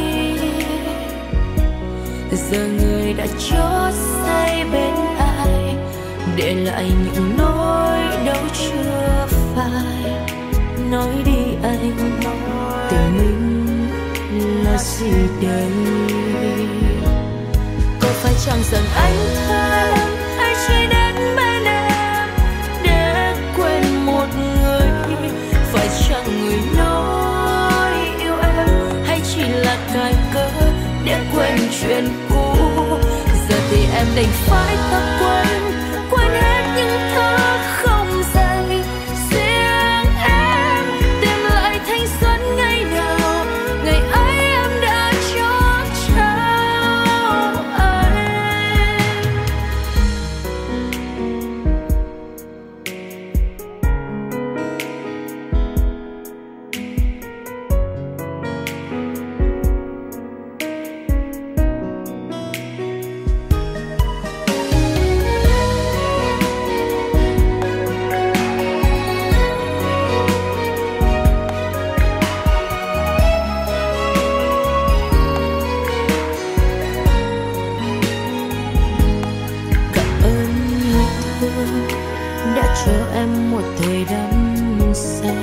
Giờ người đã chót say bên ai lại những nỗi đau chưa phai. Nói đi anh, tình mình là gì đây? Có phải chẳng rằng anh thương em, hay chỉ đến bên em để quên một người? Phải chẳng người nói yêu em, hay chỉ là cái cớ để quên chuyện cũ? Giờ thì em đành phải ta quên hết những thứ không dành. Riêng em tìm lại thanh xuân ngày nào, ngày ấy em đã cho trao anh. Đã cho em một thời đắm say,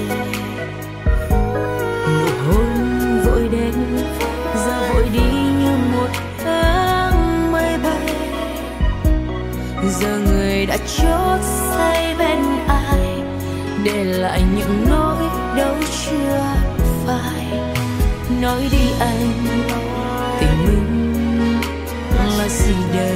nụ hôn vội đến giờ vội đi như một áng mây bay. Giờ người đã chót say bên ai, để lại những nỗi đau chưa phai. Nói đi anh, tình mình là gì đây?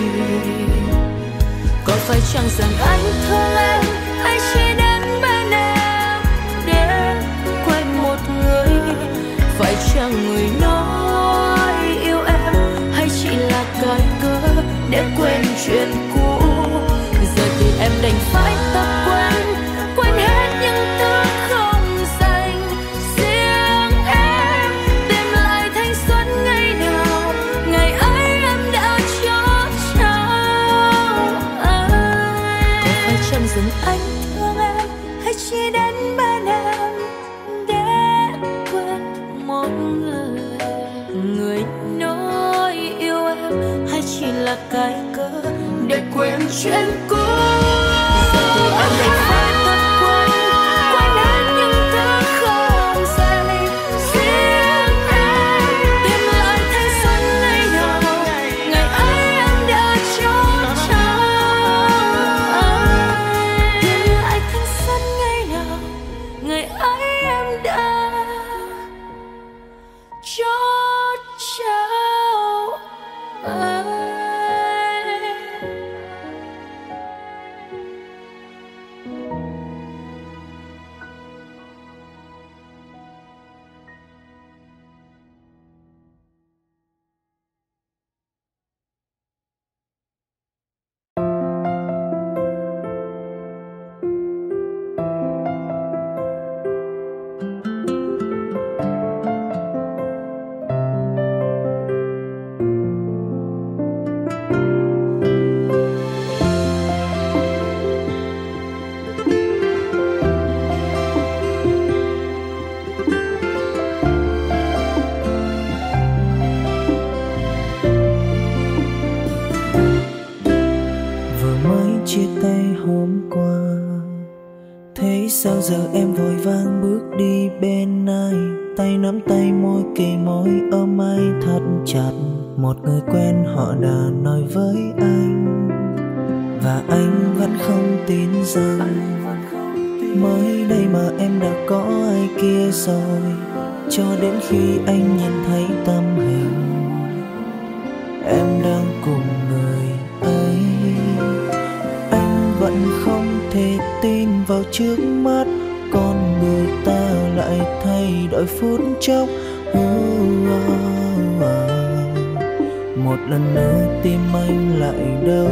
Có phải chẳng rằng anh thương em, hay chỉ đến bên em để quên một người? Phải chẳng người nói yêu em, hay chỉ là cái cớ để quên chuyện cũ? Giờ thì em đành phải ta quên hết những thứ không dành. Riêng em tìm lại thanh xuân ngày nào, ngày ấy em đã cho trao anh. Có phải chẳng rằng anh thương em, hay chỉ đến bên em để quên một người? Người nói yêu em, hay chỉ là cái cớ để quên chuyện cũ? Giờ thì em đành phải ta quên hết những thứ không dành. Riêng em tìm lại thanh xuân ngày nào, ngày ấy em đã cho trao anh. Tìm lại thanh xuân ngày nào, ngày ấy em đã cho trao anh. Sao giờ em vội vàng bước đi bên ai? Tay nắm tay môi kề môi ôm ai thật chặt. Một người quen họ đã nói với anh, và anh vẫn không tin rằng mới đây mà em đã có ai kia rồi. Cho đến khi anh nhìn thấy tấm hình em đang cùng người ấy, anh vẫn không thể tin vào trước mắt con người ta lại thay đổi phút chốc. Một lần nữa tim anh lại đau.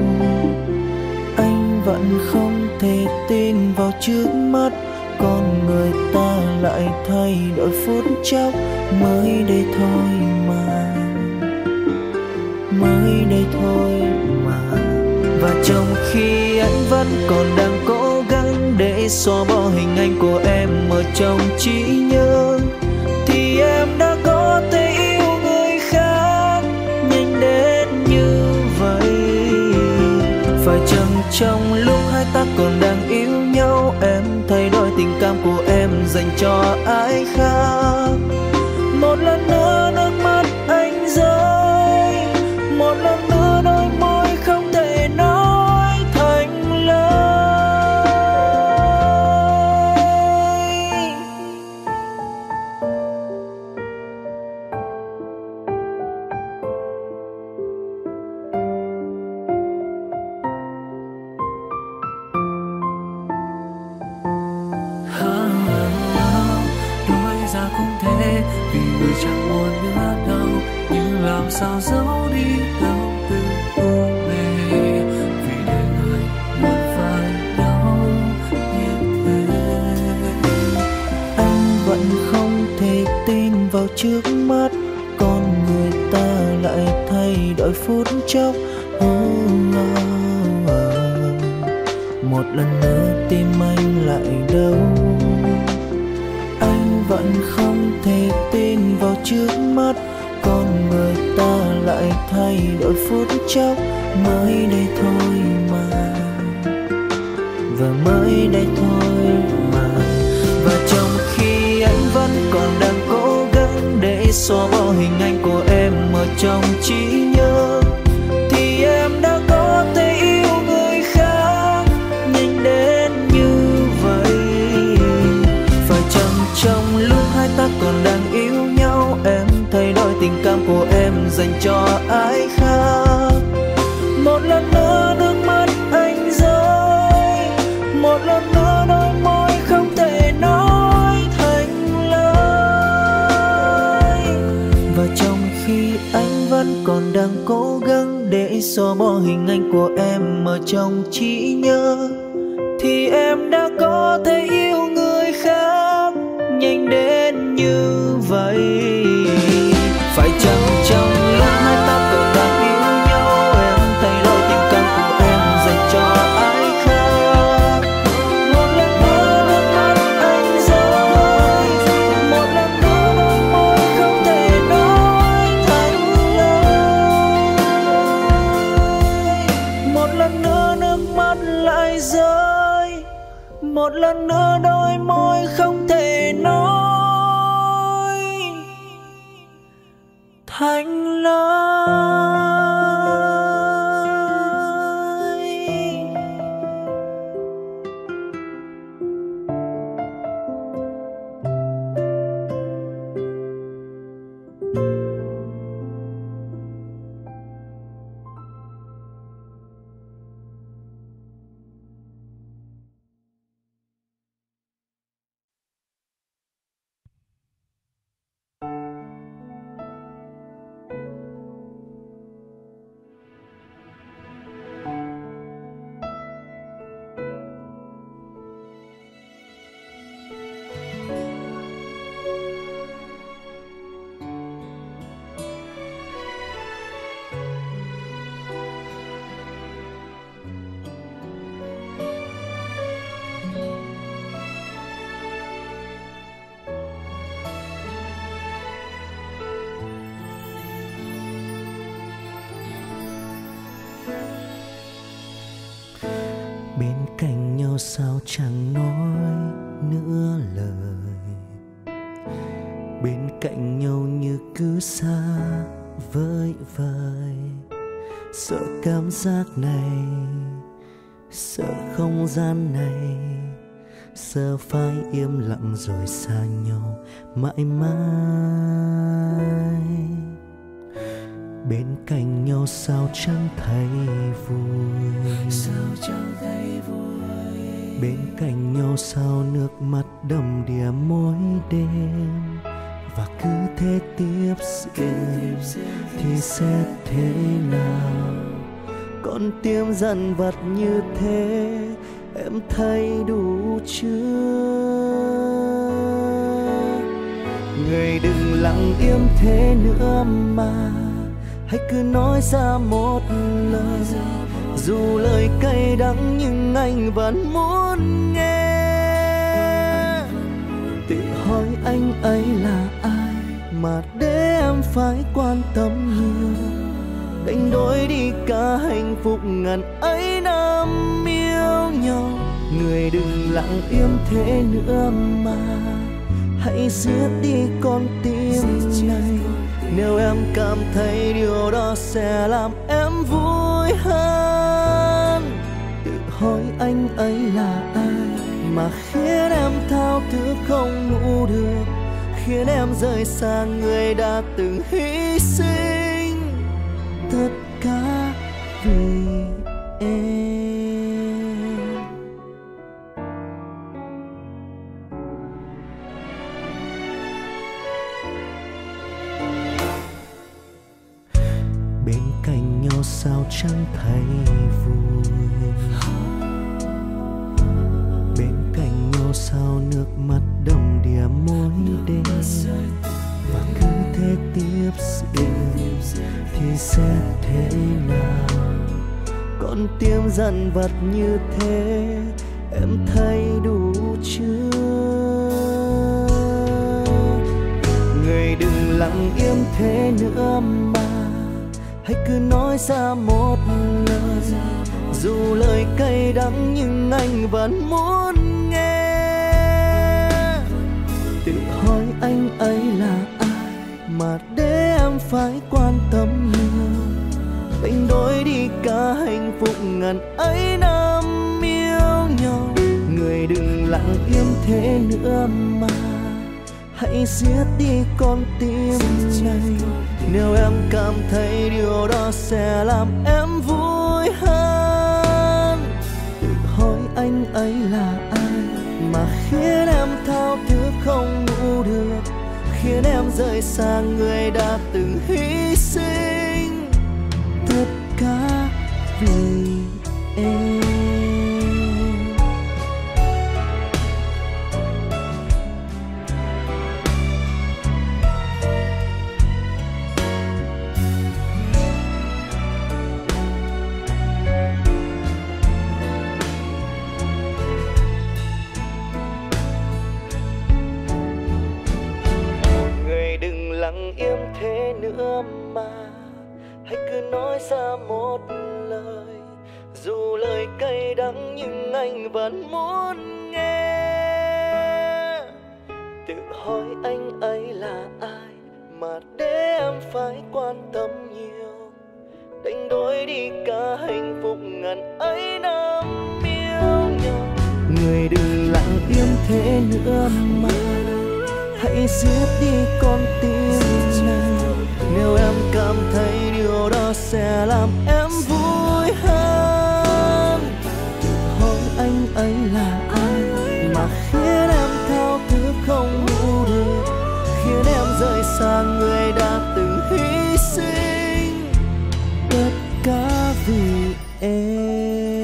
Anh vẫn không thể tin vào trước mắt con người ta lại thay đổi phút chốc. Mới đây thôi mà, mới đây thôi mà. Và trong khi anh vẫn còn đang cố gắng để xóa bỏ hình ảnh của em ở trong trí nhớ, thì em đã có thể yêu người khác nhanh đến như vậy. Phải chăng trong lúc hai ta còn đang yêu nhau, em thay đổi tình cảm của em dành cho ai khác. Một lần nữa nước mắt anh rơi, một lần nữa đôi môi không thể nói thành lời. Nói ra không thể vì người chẳng buồn nữa đâu, nhưng làm sao giấu đi tâm tư u mê, vì để người muốn phải đau như thế. Anh vẫn không thể tin vào trước mắt, con người ta lại thay đổi phút chốc. Một lần nữa tim anh lại đâu. Anh vẫn không thể tin vào trước mắt, con người ta lại thay đổi phút chốc. Mới đây thôi mà, và mới đây thôi mà. Và trong khi anh vẫn còn đang cố gắng để xóa bỏ hình ảnh của em ở trong trí nhớ, thì em đã có thể yêu người khác nhanh đến như vậy. Phải chăng trong lúc hai ta còn đang yêu nhau, em thay đổi tình cảm của em dành cho ai khác. Một lần nữa nước mắt anh rơi, một lần nữa đôi môi không thể nói thành lời. Và trong khi anh vẫn còn đang cố gắng để xóa bỏ hình ảnh của em ở trong trí nhớ, thì em đã có thể yêu người khác nhanh đến như vậy. Phải chăng trong lúc hai ta còn đang yêu nhau, em thay đổi tình cảm của em dành cho ai khác. Một lần nữa nước mắt anh rơi, một lần nữa đôi môi không thể nói thành lời. Một lần nữa nước mắt lại rơi, một lần nữa đôi môi không thể nói thành lời. Bên cạnh nhau sao chẳng nói nữa lời, bên cạnh nhau như cứ xa vời vời. Sợ cảm giác này, sợ không gian này, sợ phải im lặng rồi xa nhau mãi mãi. Bên cạnh nhau sao chẳng thấy vui, sao chẳng thấy vui. Bên cạnh nhau sao nước mắt đầm đìa mỗi đêm. Và cứ thế tiếp diễn thì sẽ thế nào? Con tim dằn vặt như thế em thấy đủ chưa? Người đừng lặng im thế nữa mà, hãy cứ nói ra một lời. Dù lời cay đắng nhưng anh vẫn muốn nghe. Tự hỏi anh ấy là ai mà để em phải quan tâm nhiều, đánh đổi đi cả hạnh phúc ngàn ấy năm yêu. đừng lặng im thế nữa mà hãy giết đi con tim này. Nếu em cảm thấy điều đó sẽ làm em vui hơn, tự hỏi anh ấy là ai mà khiến em thao thức không ngủ được, khiến em rời xa người đã từng hy sinh tất cả vì em. Bên cạnh nhau sao chẳng thấy vui, bên cạnh nhau sao nước mắt đầm đìa mỗi đêm, và cứ thế tiếp diễn thì sẽ thế nào? Con tim dằn vặt như thế em thấy đủ chưa? Người đừng lặng im thế nữa mà hãy cứ nói ra một lời, dù lời cay đắng nhưng anh vẫn muốn nghe. Tự hỏi anh ấy là ai mà để em phải quan tâm nhiều, đánh đổi đi cả hạnh phúc ngàn ấy năm yêu nhau. Người đừng lặng im thế nữa mà hãy giết đi con tim này. Nếu em cảm thấy điều đó sẽ làm em vui hơn, tự hỏi anh ấy là ai mà khiến em thao thức không ngủ được, khiến em rời xa người đã từng hy sinh tất cả vì em. Lặng im thế nữa mà hãy cứ nói ra một lời, dù lời cay đắng nhưng anh vẫn muốn nghe. Tự hỏi anh ấy là ai mà để em phải quan tâm nhiều, đánh đổi đi cả hạnh phúc ngàn ấy năm yêu nhau. Người đừng lặng im thế nữa mà hãy giết đi con tim này. Nếu em cảm thấy điều đó sẽ làm em vui hơn, tự hỏi anh ấy là ai mà khiến em thao thức không ngủ được, khiến em rời xa người đã từng hy sinh tất cả vì em.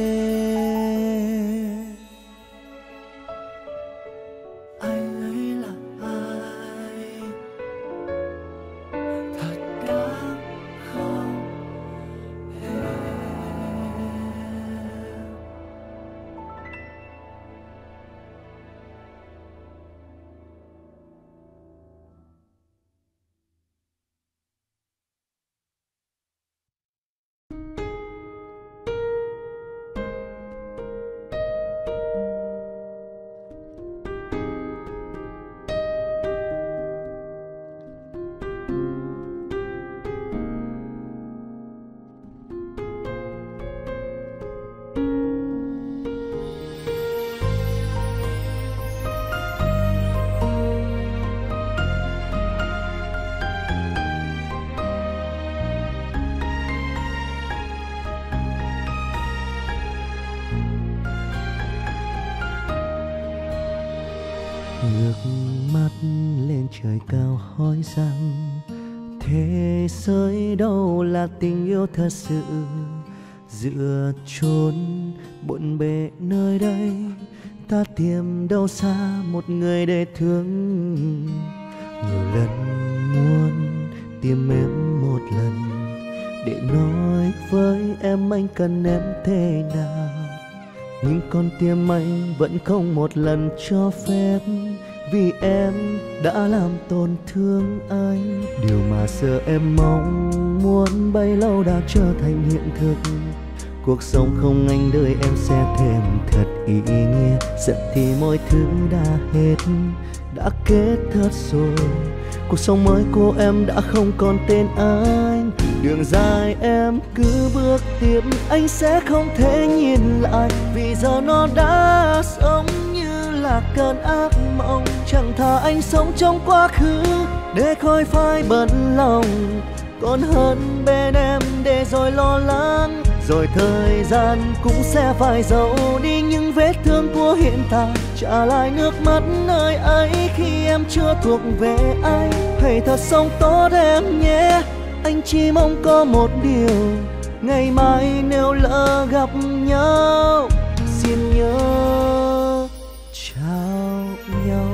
Ngước mắt lên trời cao hỏi rằng thế giới đâu là tình yêu thật sự, dựa chốn bộn bề nơi đây ta tìm đâu xa một người để thương. Nhiều lần muốn tìm em một lần để nói với em anh cần em thế nào, nhưng con tim anh vẫn không một lần cho phép, vì em đã làm tổn thương anh. Điều mà giờ em mong muốn bấy lâu đã trở thành hiện thực, cuộc sống không anh đời em sẽ thêm thật ý nghĩa. Giờ thì mọi thứ đã hết, đã kết thúc rồi. Cuộc sống mới của em đã không còn tên anh. Đường dài em cứ bước tiếp, anh sẽ không thể nhìn lại, vì giờ nó đã giống như là cơn ác mộng. Chẳng thà anh sống trong quá khứ để khỏi phải bận lòng, còn hơn bên em để rồi lo lắng. Rồi thời gian cũng sẽ phải dẫu đi những vết thương của hiện tại, trả lại nước mắt nơi ấy khi em chưa thuộc về anh. Hãy thật sống tốt em nhé, anh chỉ mong có một điều, ngày mai nếu lỡ gặp nhau xin nhớ chào nhau.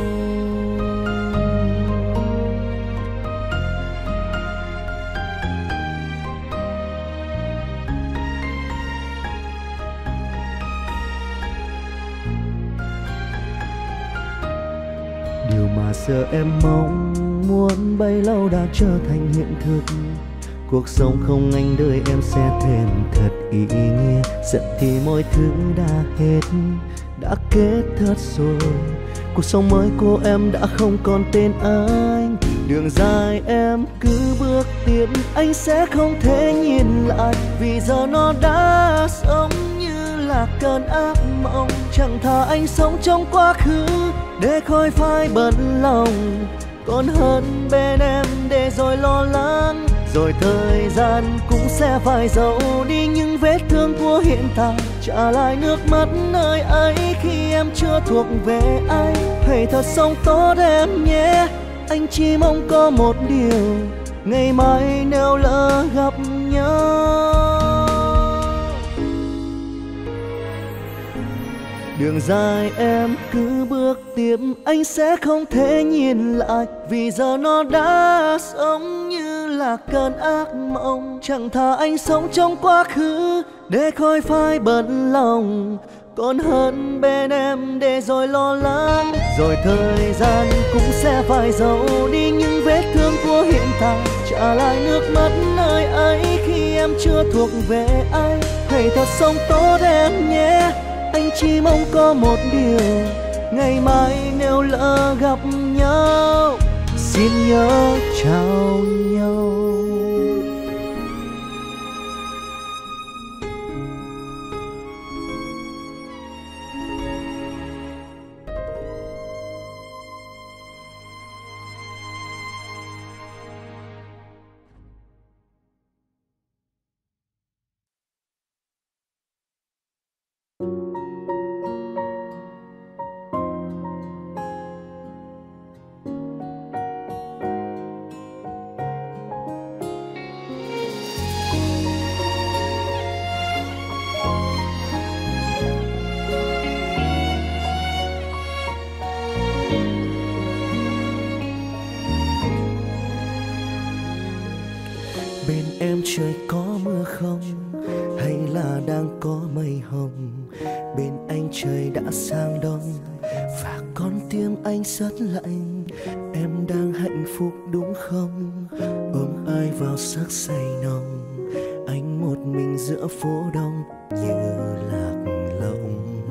Điều mà giờ em mong muốn bấy lâu đã trở thành hiện thực. Cuộc sống không anh đời em sẽ thêm thật ý nghĩa. Giờ thì mọi thứ đã hết, đã kết thúc rồi. Cuộc sống mới của em đã không còn tên anh. Đường dài em cứ bước tiếp, anh sẽ không thể nhìn lại, vì giờ nó đã giống như là cơn ác mộng. Chẳng thà anh sống trong quá khứ để khỏi phải bận lòng, còn hơn bên em để rồi lo lắng. Rồi thời gian cũng sẽ phải dẫu đi những vết thương của hiện tại, trả lại nước mắt nơi ấy khi em chưa thuộc về anh. Hãy thật sống tốt em nhé, anh chỉ mong có một điều, ngày mai nếu lỡ gặp nhau. Đường dài em cứ bước tiếp, anh sẽ không thể nhìn lại, vì giờ nó đã giống như là cơn ác mộng. Chẳng thà anh sống trong quá khứ để khỏi phải bận lòng, còn hơn bên em để rồi lo lắng. Rồi thời gian cũng sẽ phải dẫu đi những vết thương của hiện tại, trả lại nước mắt nơi ấy khi em chưa thuộc về anh. Hãy thật sống tốt em nhé, anh chỉ mong có một điều, ngày mai nếu lỡ gặp nhau xin nhớ chào nhau. Bên em trời có mưa không, hay là đang có mây hồng? Bên anh trời đã sang đông, và con tim anh rất lạnh. Em đang hạnh phúc đúng không? Ôm ai vào giấc say nồng, anh một mình giữa phố đông như lạc lõng.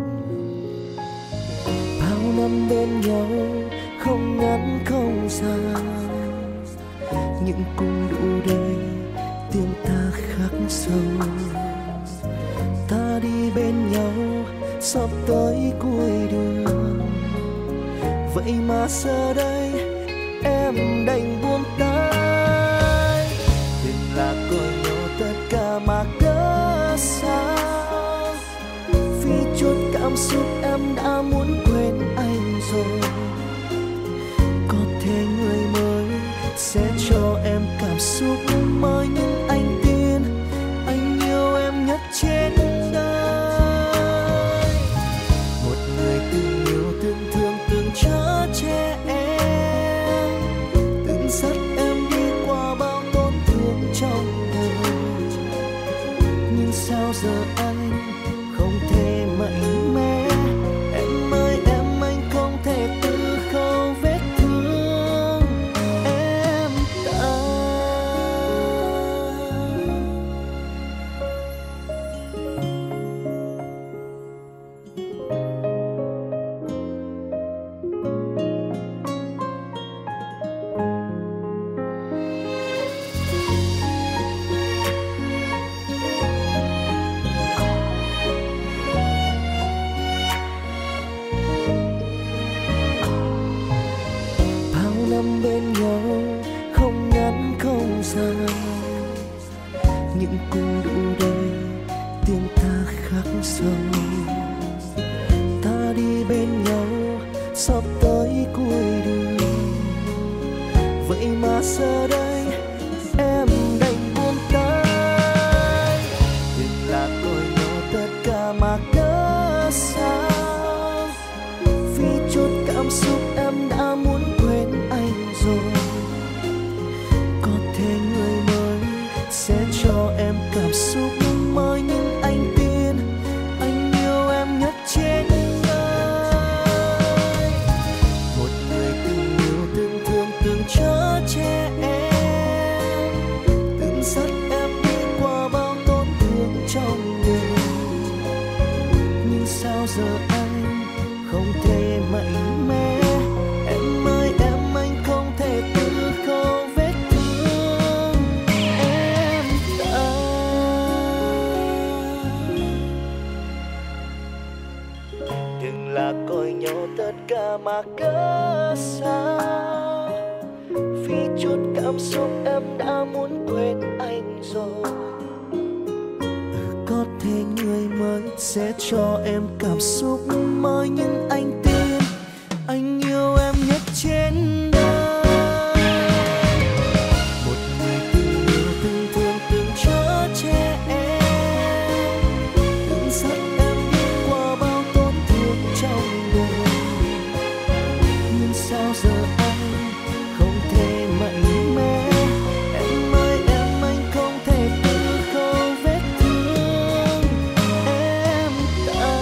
Bao năm bên nhau không ngắn không dài, những cung đủ đầy tim ta khắc sâu. Ta đi bên nhau sắp tới cuối đường, vậy mà giờ đây em đành buông tay. Tình là coi nhau tất cả mà cớ sao, vì chút cảm xúc em đã muốn quên anh rồi. Có thể người mới sẽ cho em cảm xúc mới, nhưng anh tin anh yêu em nhất trên đời. Một người từng yêu từng thương từng chở che em, từng dắt em đi qua bao tổn thương trong đời. Nhưng sao giờ anh không thể mạnh mẽ, em ơi em anh không thể từ khâu vết thương em đã bên nhau, không ngắn không dài, những cung đủ để tiếng ta khắc sâu. Ta đi bên nhau sắp tới cuối đường, vậy mà giờ đây em đành buông tay. Đừng là tôi nhau tất cả mà cớ sao, vì chút cảm xúc em đã muốn quên anh rồi. Có thể người mới sẽ cho em cảm xúc mới, nhưng anh tin anh yêu em nhất trên đời. Một người từng yêu từng thương từng chở che em, từng dắt em đi qua bao tổn thương trong đời. Nhưng sao giờ anh không thể mạnh mẽ, em ơi em, anh không thể tự khâu vết thương em đã. Đừng là coi nhau tất cả mà cớ sao, vì chút cảm xúc em đã muốn quên anh rồi. Có thể người mới sẽ cho em cảm xúc mới, nhưng anh tin anh yêu em nhất trên đời. Một người từng yêu từng thương từng chở che em, từng dắt em đi qua bao tổn thương trong đời. Nhưng sao giờ anh không thể mạnh mẽ, em ơi em, anh không thể tự khâu vết thương em đã.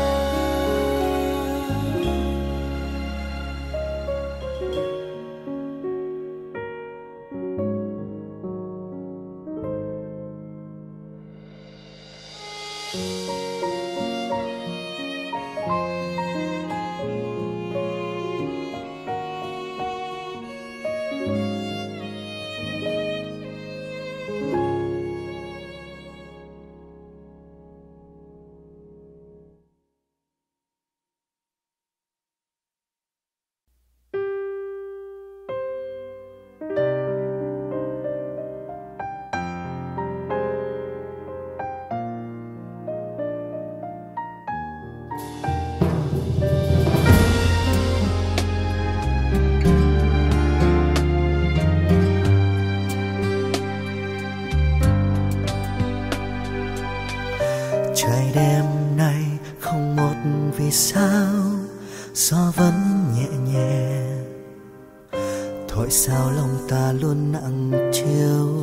Trời đêm nay không một vì sao, gió vẫn nhẹ nhẹ thổi sao lòng ta luôn nặng trĩu.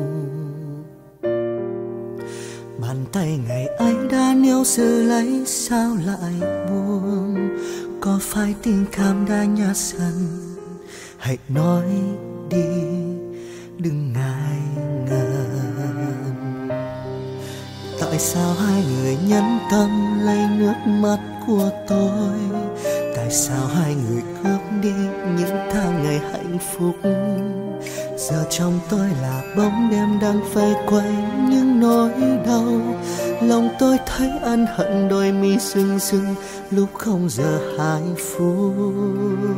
Bàn tay ngày ấy đã níu giữ lấy sao lại buông, có phải tình cảm đã nhạt dần, hãy nói đi đừng ngại ngần. Tại sao hai người nhẫn tâm lấy nước mắt của tôi, tại sao hai người cướp đi những tháng ngày hạnh phúc. Giờ trong tôi là bóng đêm đang vây quanh những nỗi đau, lòng tôi thấy ân hận đôi mi rưng rưng lúc 0 giờ 2 phút.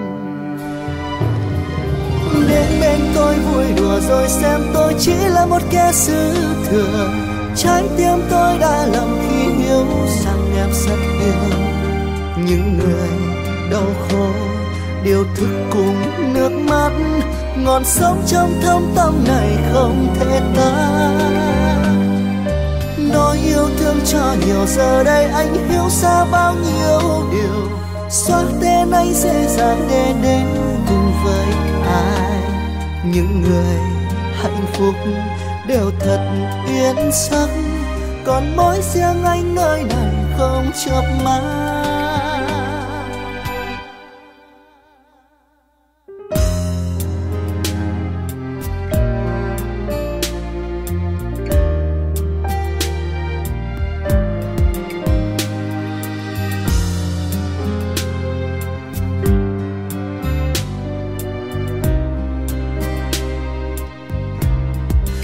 Đến bên tôi vui đùa rồi xem tôi chỉ là một kẻ dư thừa, trái tim tôi đã lầm khi hiểu rằng em rất yêu. Những người đau khổ điều thức cùng nước mắt, ngọn sóng trong thâm tâm này không thể tan. Nói yêu thương cho nhiều giờ đây anh hiểu ra bao nhiêu điều, xóa tên anh dễ dàng để đến cùng với ai. Những người hạnh phúc đều thật yên giấc, còn mỗi riêng anh nơi này không chớp mắt.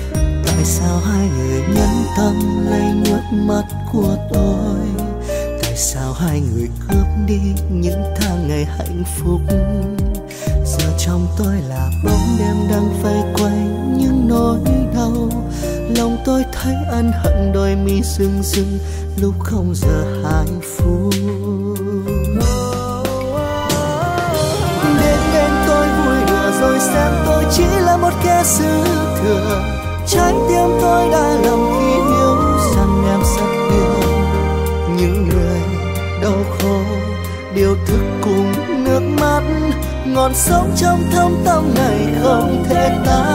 Tại sao hai người nhẫn tâm lấy nước mắt của tôi, tại Tại sao hai người cướp đi những tháng ngày hạnh phúc? Giờ trong tôi là bóng đêm đang vây quanh những nỗi đau. Lòng tôi thấy ân hận đôi mi rưng rưng lúc 0 giờ 2 phút. Đến bên tôi vui đùa rồi xem tôi chỉ là một kẻ dư thừa. Trái tim tôi đã lầm khi hiểu rằng em rất yêu những người đau khổ điều thức cùng nước mắt. Ngọn sóng trong thâm tâm này không thể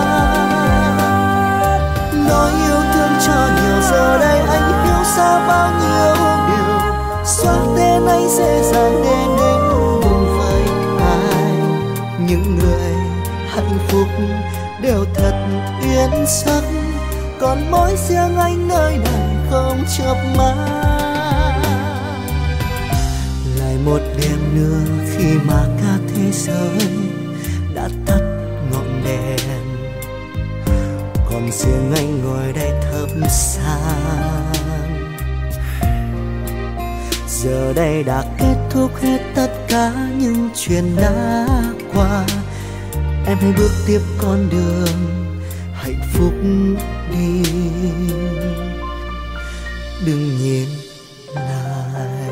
tắt. Nói yêu thương cho nhiều giờ đây anh hiểu ra bao nhiêu điều. Xóa tên anh dễ dàng để đến cùng với ai. Những người hạnh phúc đều thật yên giấc, còn mỗi riêng anh nơi này không chớp mắt. Lại một đêm nữa khi mà cả thế giới đã tắt ngọn đèn, còn riêng anh ngồi đây thấp sáng. Giờ đây đã kết thúc hết tất cả những chuyện đã qua. Em hãy bước tiếp con đường hạnh phúc đi, đừng nhìn lại.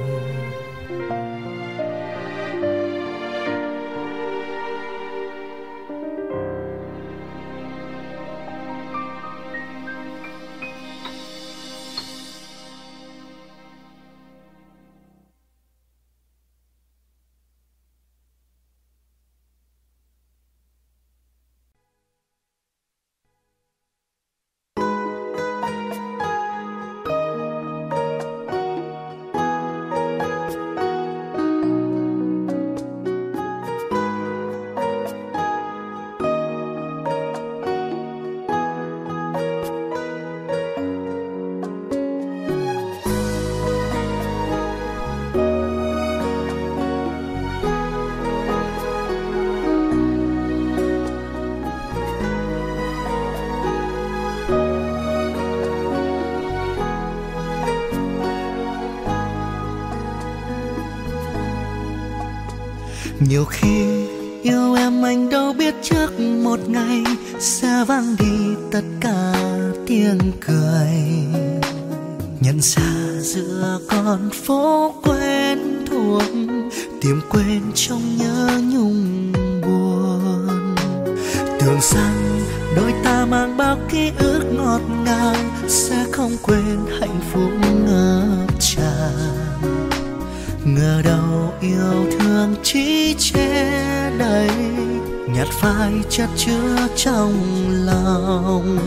Nhiều khi yêu em anh đâu biết trước một ngày sẽ vang đi tất cả tiếng cười. Nhận ra giữa con phố quen thuộc tìm quên trong nhớ nhung buồn. Tưởng rằng đôi ta mang bao ký ức ngọt ngào sẽ không quên hạnh phúc ngập tràn. Ngờ đâu yêu thương chỉ che đầy nhạt phai chất chứa trong lòng.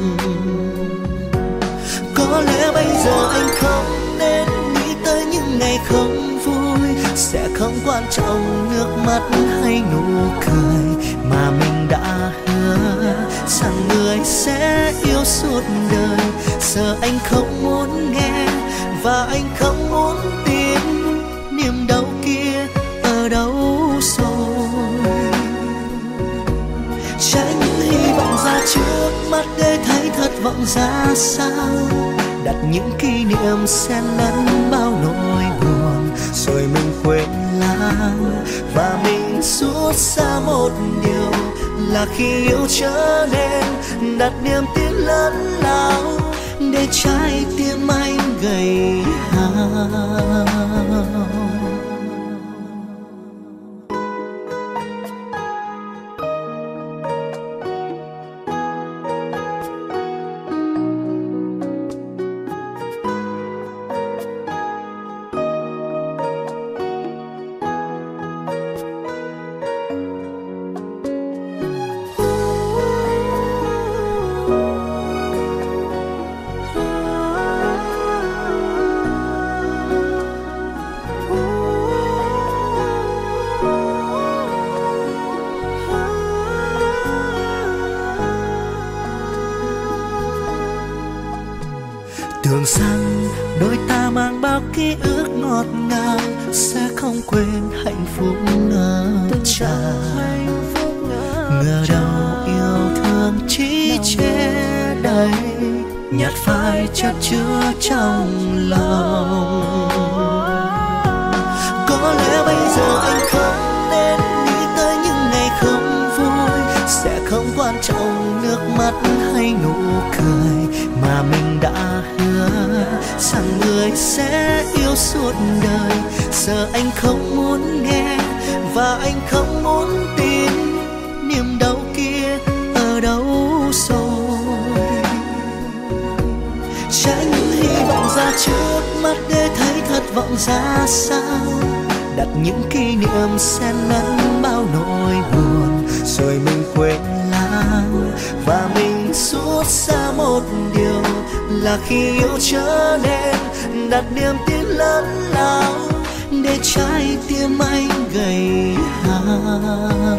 Có lẽ bây giờ anh không nên nghĩ tới những ngày không vui, sẽ không quan trọng nước mắt hay nụ cười mà mình đã hứa rằng người sẽ yêu suốt đời. Giờ anh không muốn nghe và anh không muốn tin, niềm đau kia ở đâu rồi? Tránh những hy vọng ra trước mắt để thấy thất vọng ra sao. Đặt những kỷ niệm xen lẫn bao nỗi buồn, rồi mình quên lãng và mình rút ra một điều là khi yêu trở nên đặt niềm tin lớn lao để trái tim anh gầy hao. Tưởng rằng đôi ta mang bao ký ức ngọt ngào sẽ không quên hạnh phúc ngập tràn. Ngờ đâu yêu thương chỉ che đầy nhạt phai chất chứa trong lòng. mắt hay nụ cười mà mình đã hứa rằng người sẽ yêu suốt đời. Giờ anh không muốn nghe và anh không muốn tin, niềm đau kia ở đâu rồi? Tránh hy vọng ra trước mắt để thấy thất vọng ra sao, đặt những kỷ niệm xen lẫn bao nỗi buồn, rồi mình quên lãng và mình rút ra một điều là khi yêu trở nên đặt niềm tin lớn lao để trái tim anh gầy hao.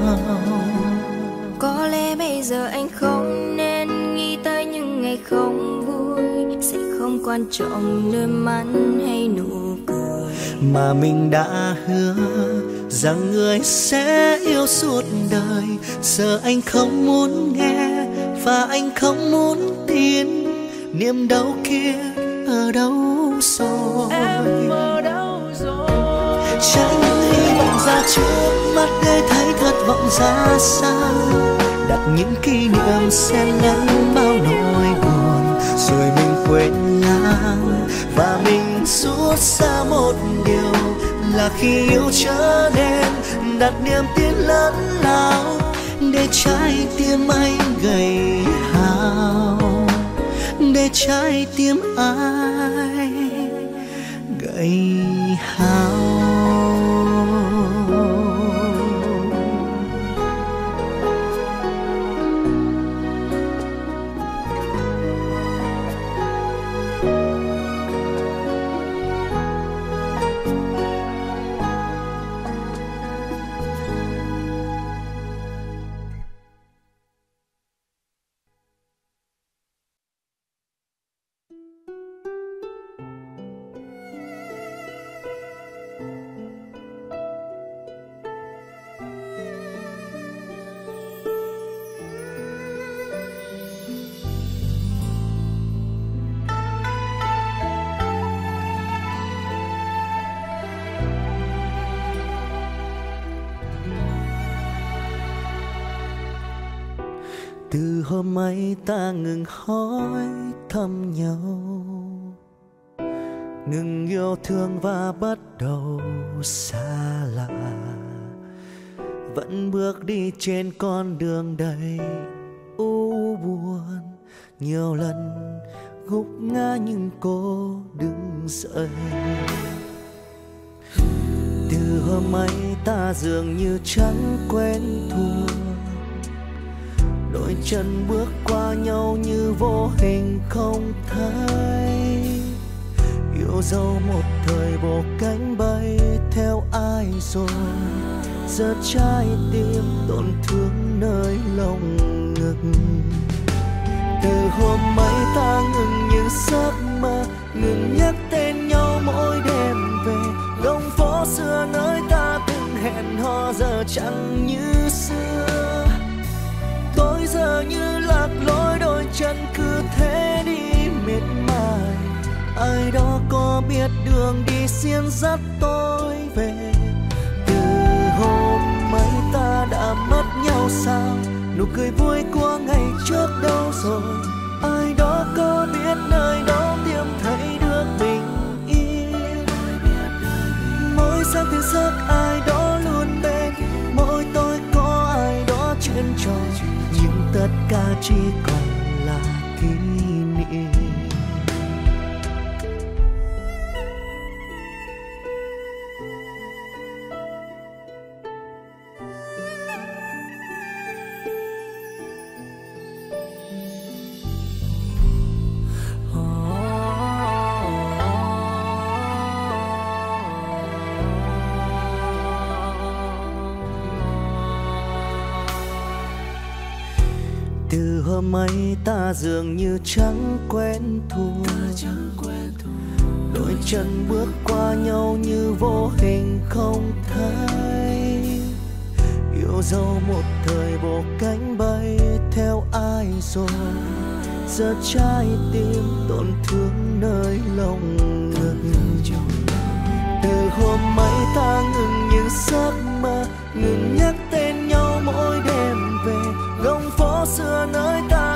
Có lẽ bây giờ anh không nên nghĩ tới những ngày không vui, sẽ không quan trọng đôi mắt hay nụ cười mà mình đã hứa rằng người sẽ yêu suốt đời. Giờ anh không muốn nghe và anh không muốn tin, niềm đau kia ở đâu rồi? Em ở đâu rồi? Tránh hy vọng ra trước mắt để thấy thất vọng ra sao, đặt những kỷ niệm xen lẫn bao nỗi buồn, rồi mình quên lãng và mình rút ra một điều là khi yêu trở nên đặt niềm tin lớn lao để trái tim anh gầy hao, để trái tim anh gầy hao. Từ hôm ấy ta ngừng hỏi thăm nhau, ngừng yêu thương và bắt đầu xa lạ, vẫn bước đi trên con đường đầy u buồn. Nhiều lần gục ngã nhưng cô đứng dậy. Từ hôm ấy ta dường như chẳng quen thuộc, đôi chân bước qua nhau như vô hình không thấy. Yêu dấu một thời bộ cánh bay theo ai rồi, giờ trái tim tổn thương nơi lồng ngực. Từ hôm ấy ta ngừng những giấc mơ, ngừng nhắc tên nhau mỗi đêm về. Góc phố xưa nơi ta từng hẹn hò giờ chẳng như xưa. Tôi giờ như lạc lối, đôi chân cứ thế đi miệt mài. Ai đó có biết đường đi xiên dắt tôi về. Từ hôm ấy ta đã mất nhau sao, nụ cười vui của ngày trước đâu rồi? Ai đó có biết nơi đó tìm thấy được bình yên? Mỗi sáng thức giấc ai đó luôn bên, mỗi tối có ai đó chuyện trò, nhưng tất cả chỉ còn là kỷ niệm. Từ hôm ấy ta dường như chẳng quen thuộc, đôi chân bước qua nhau như vô hình không thấy. Yêu dấu một thời bộ cánh bay theo ai rồi, giờ trái tim tổn thương nơi lồng ngực. Từ hôm ấy ta ngừng những giấc mơ, ngừng nhắc tên nhau mỗi đêm về. Góc phố xưa nơi ta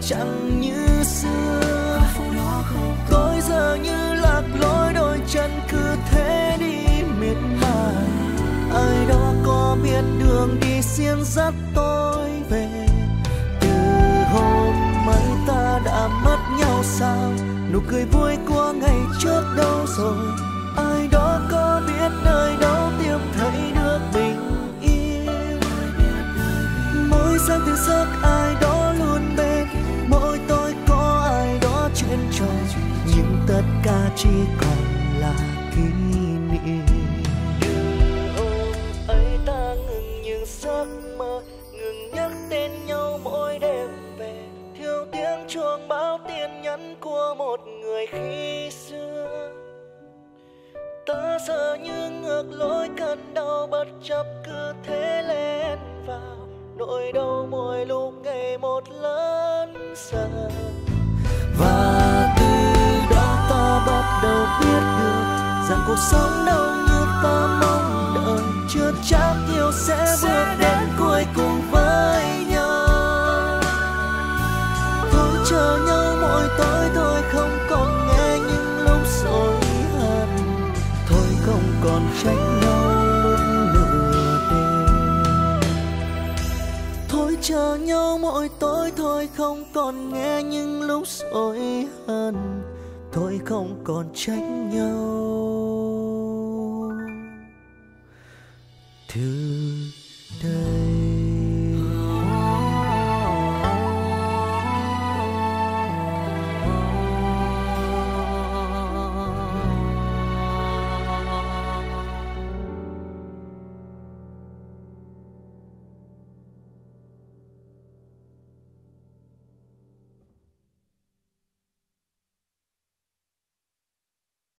chẳng như xưa. Tôi giờ như lạc lối, đôi chân cứ thế đi miệt mài. Ai đó có biết đường đi xiên dắt tôi về. Từ hôm ấy ta đã mất nhau sao, nụ cười vui của ngày trước đâu rồi. Ai đó có biết nơi đâu tìm thấy được bình yên. Mỗi sáng thức giấc ai đó luôn bên, mỗi tôi có ai đó chuyện trò, nhưng tất cả chỉ còn là kỷ niệm. Từ hôm ấy ta ngừng những giấc mơ, ngừng nhắc tên nhau mỗi đêm về, thiếu tiếng chuông báo tin nhắn của một người khi xưa. Ta giờ như ngược lối cơn đau bất chấp cứ thế lên vào, nỗi đau mỗi lúc ngày một lớn dần. Và từ đó ta bắt đầu biết được rằng cuộc sống đâu như ta mong đợi, chưa chắc yêu sẽ bước đến cuối cùng với nhau. Thôi chờ nhau mỗi tối, thôi không còn nghe những lúc rồi hận, thôi không còn trách nhau lúc nửa đêm. Thôi chờ nhau mỗi tối, thôi không còn nghe những lúc rồi hận, thôi không còn trách nhau từ đây.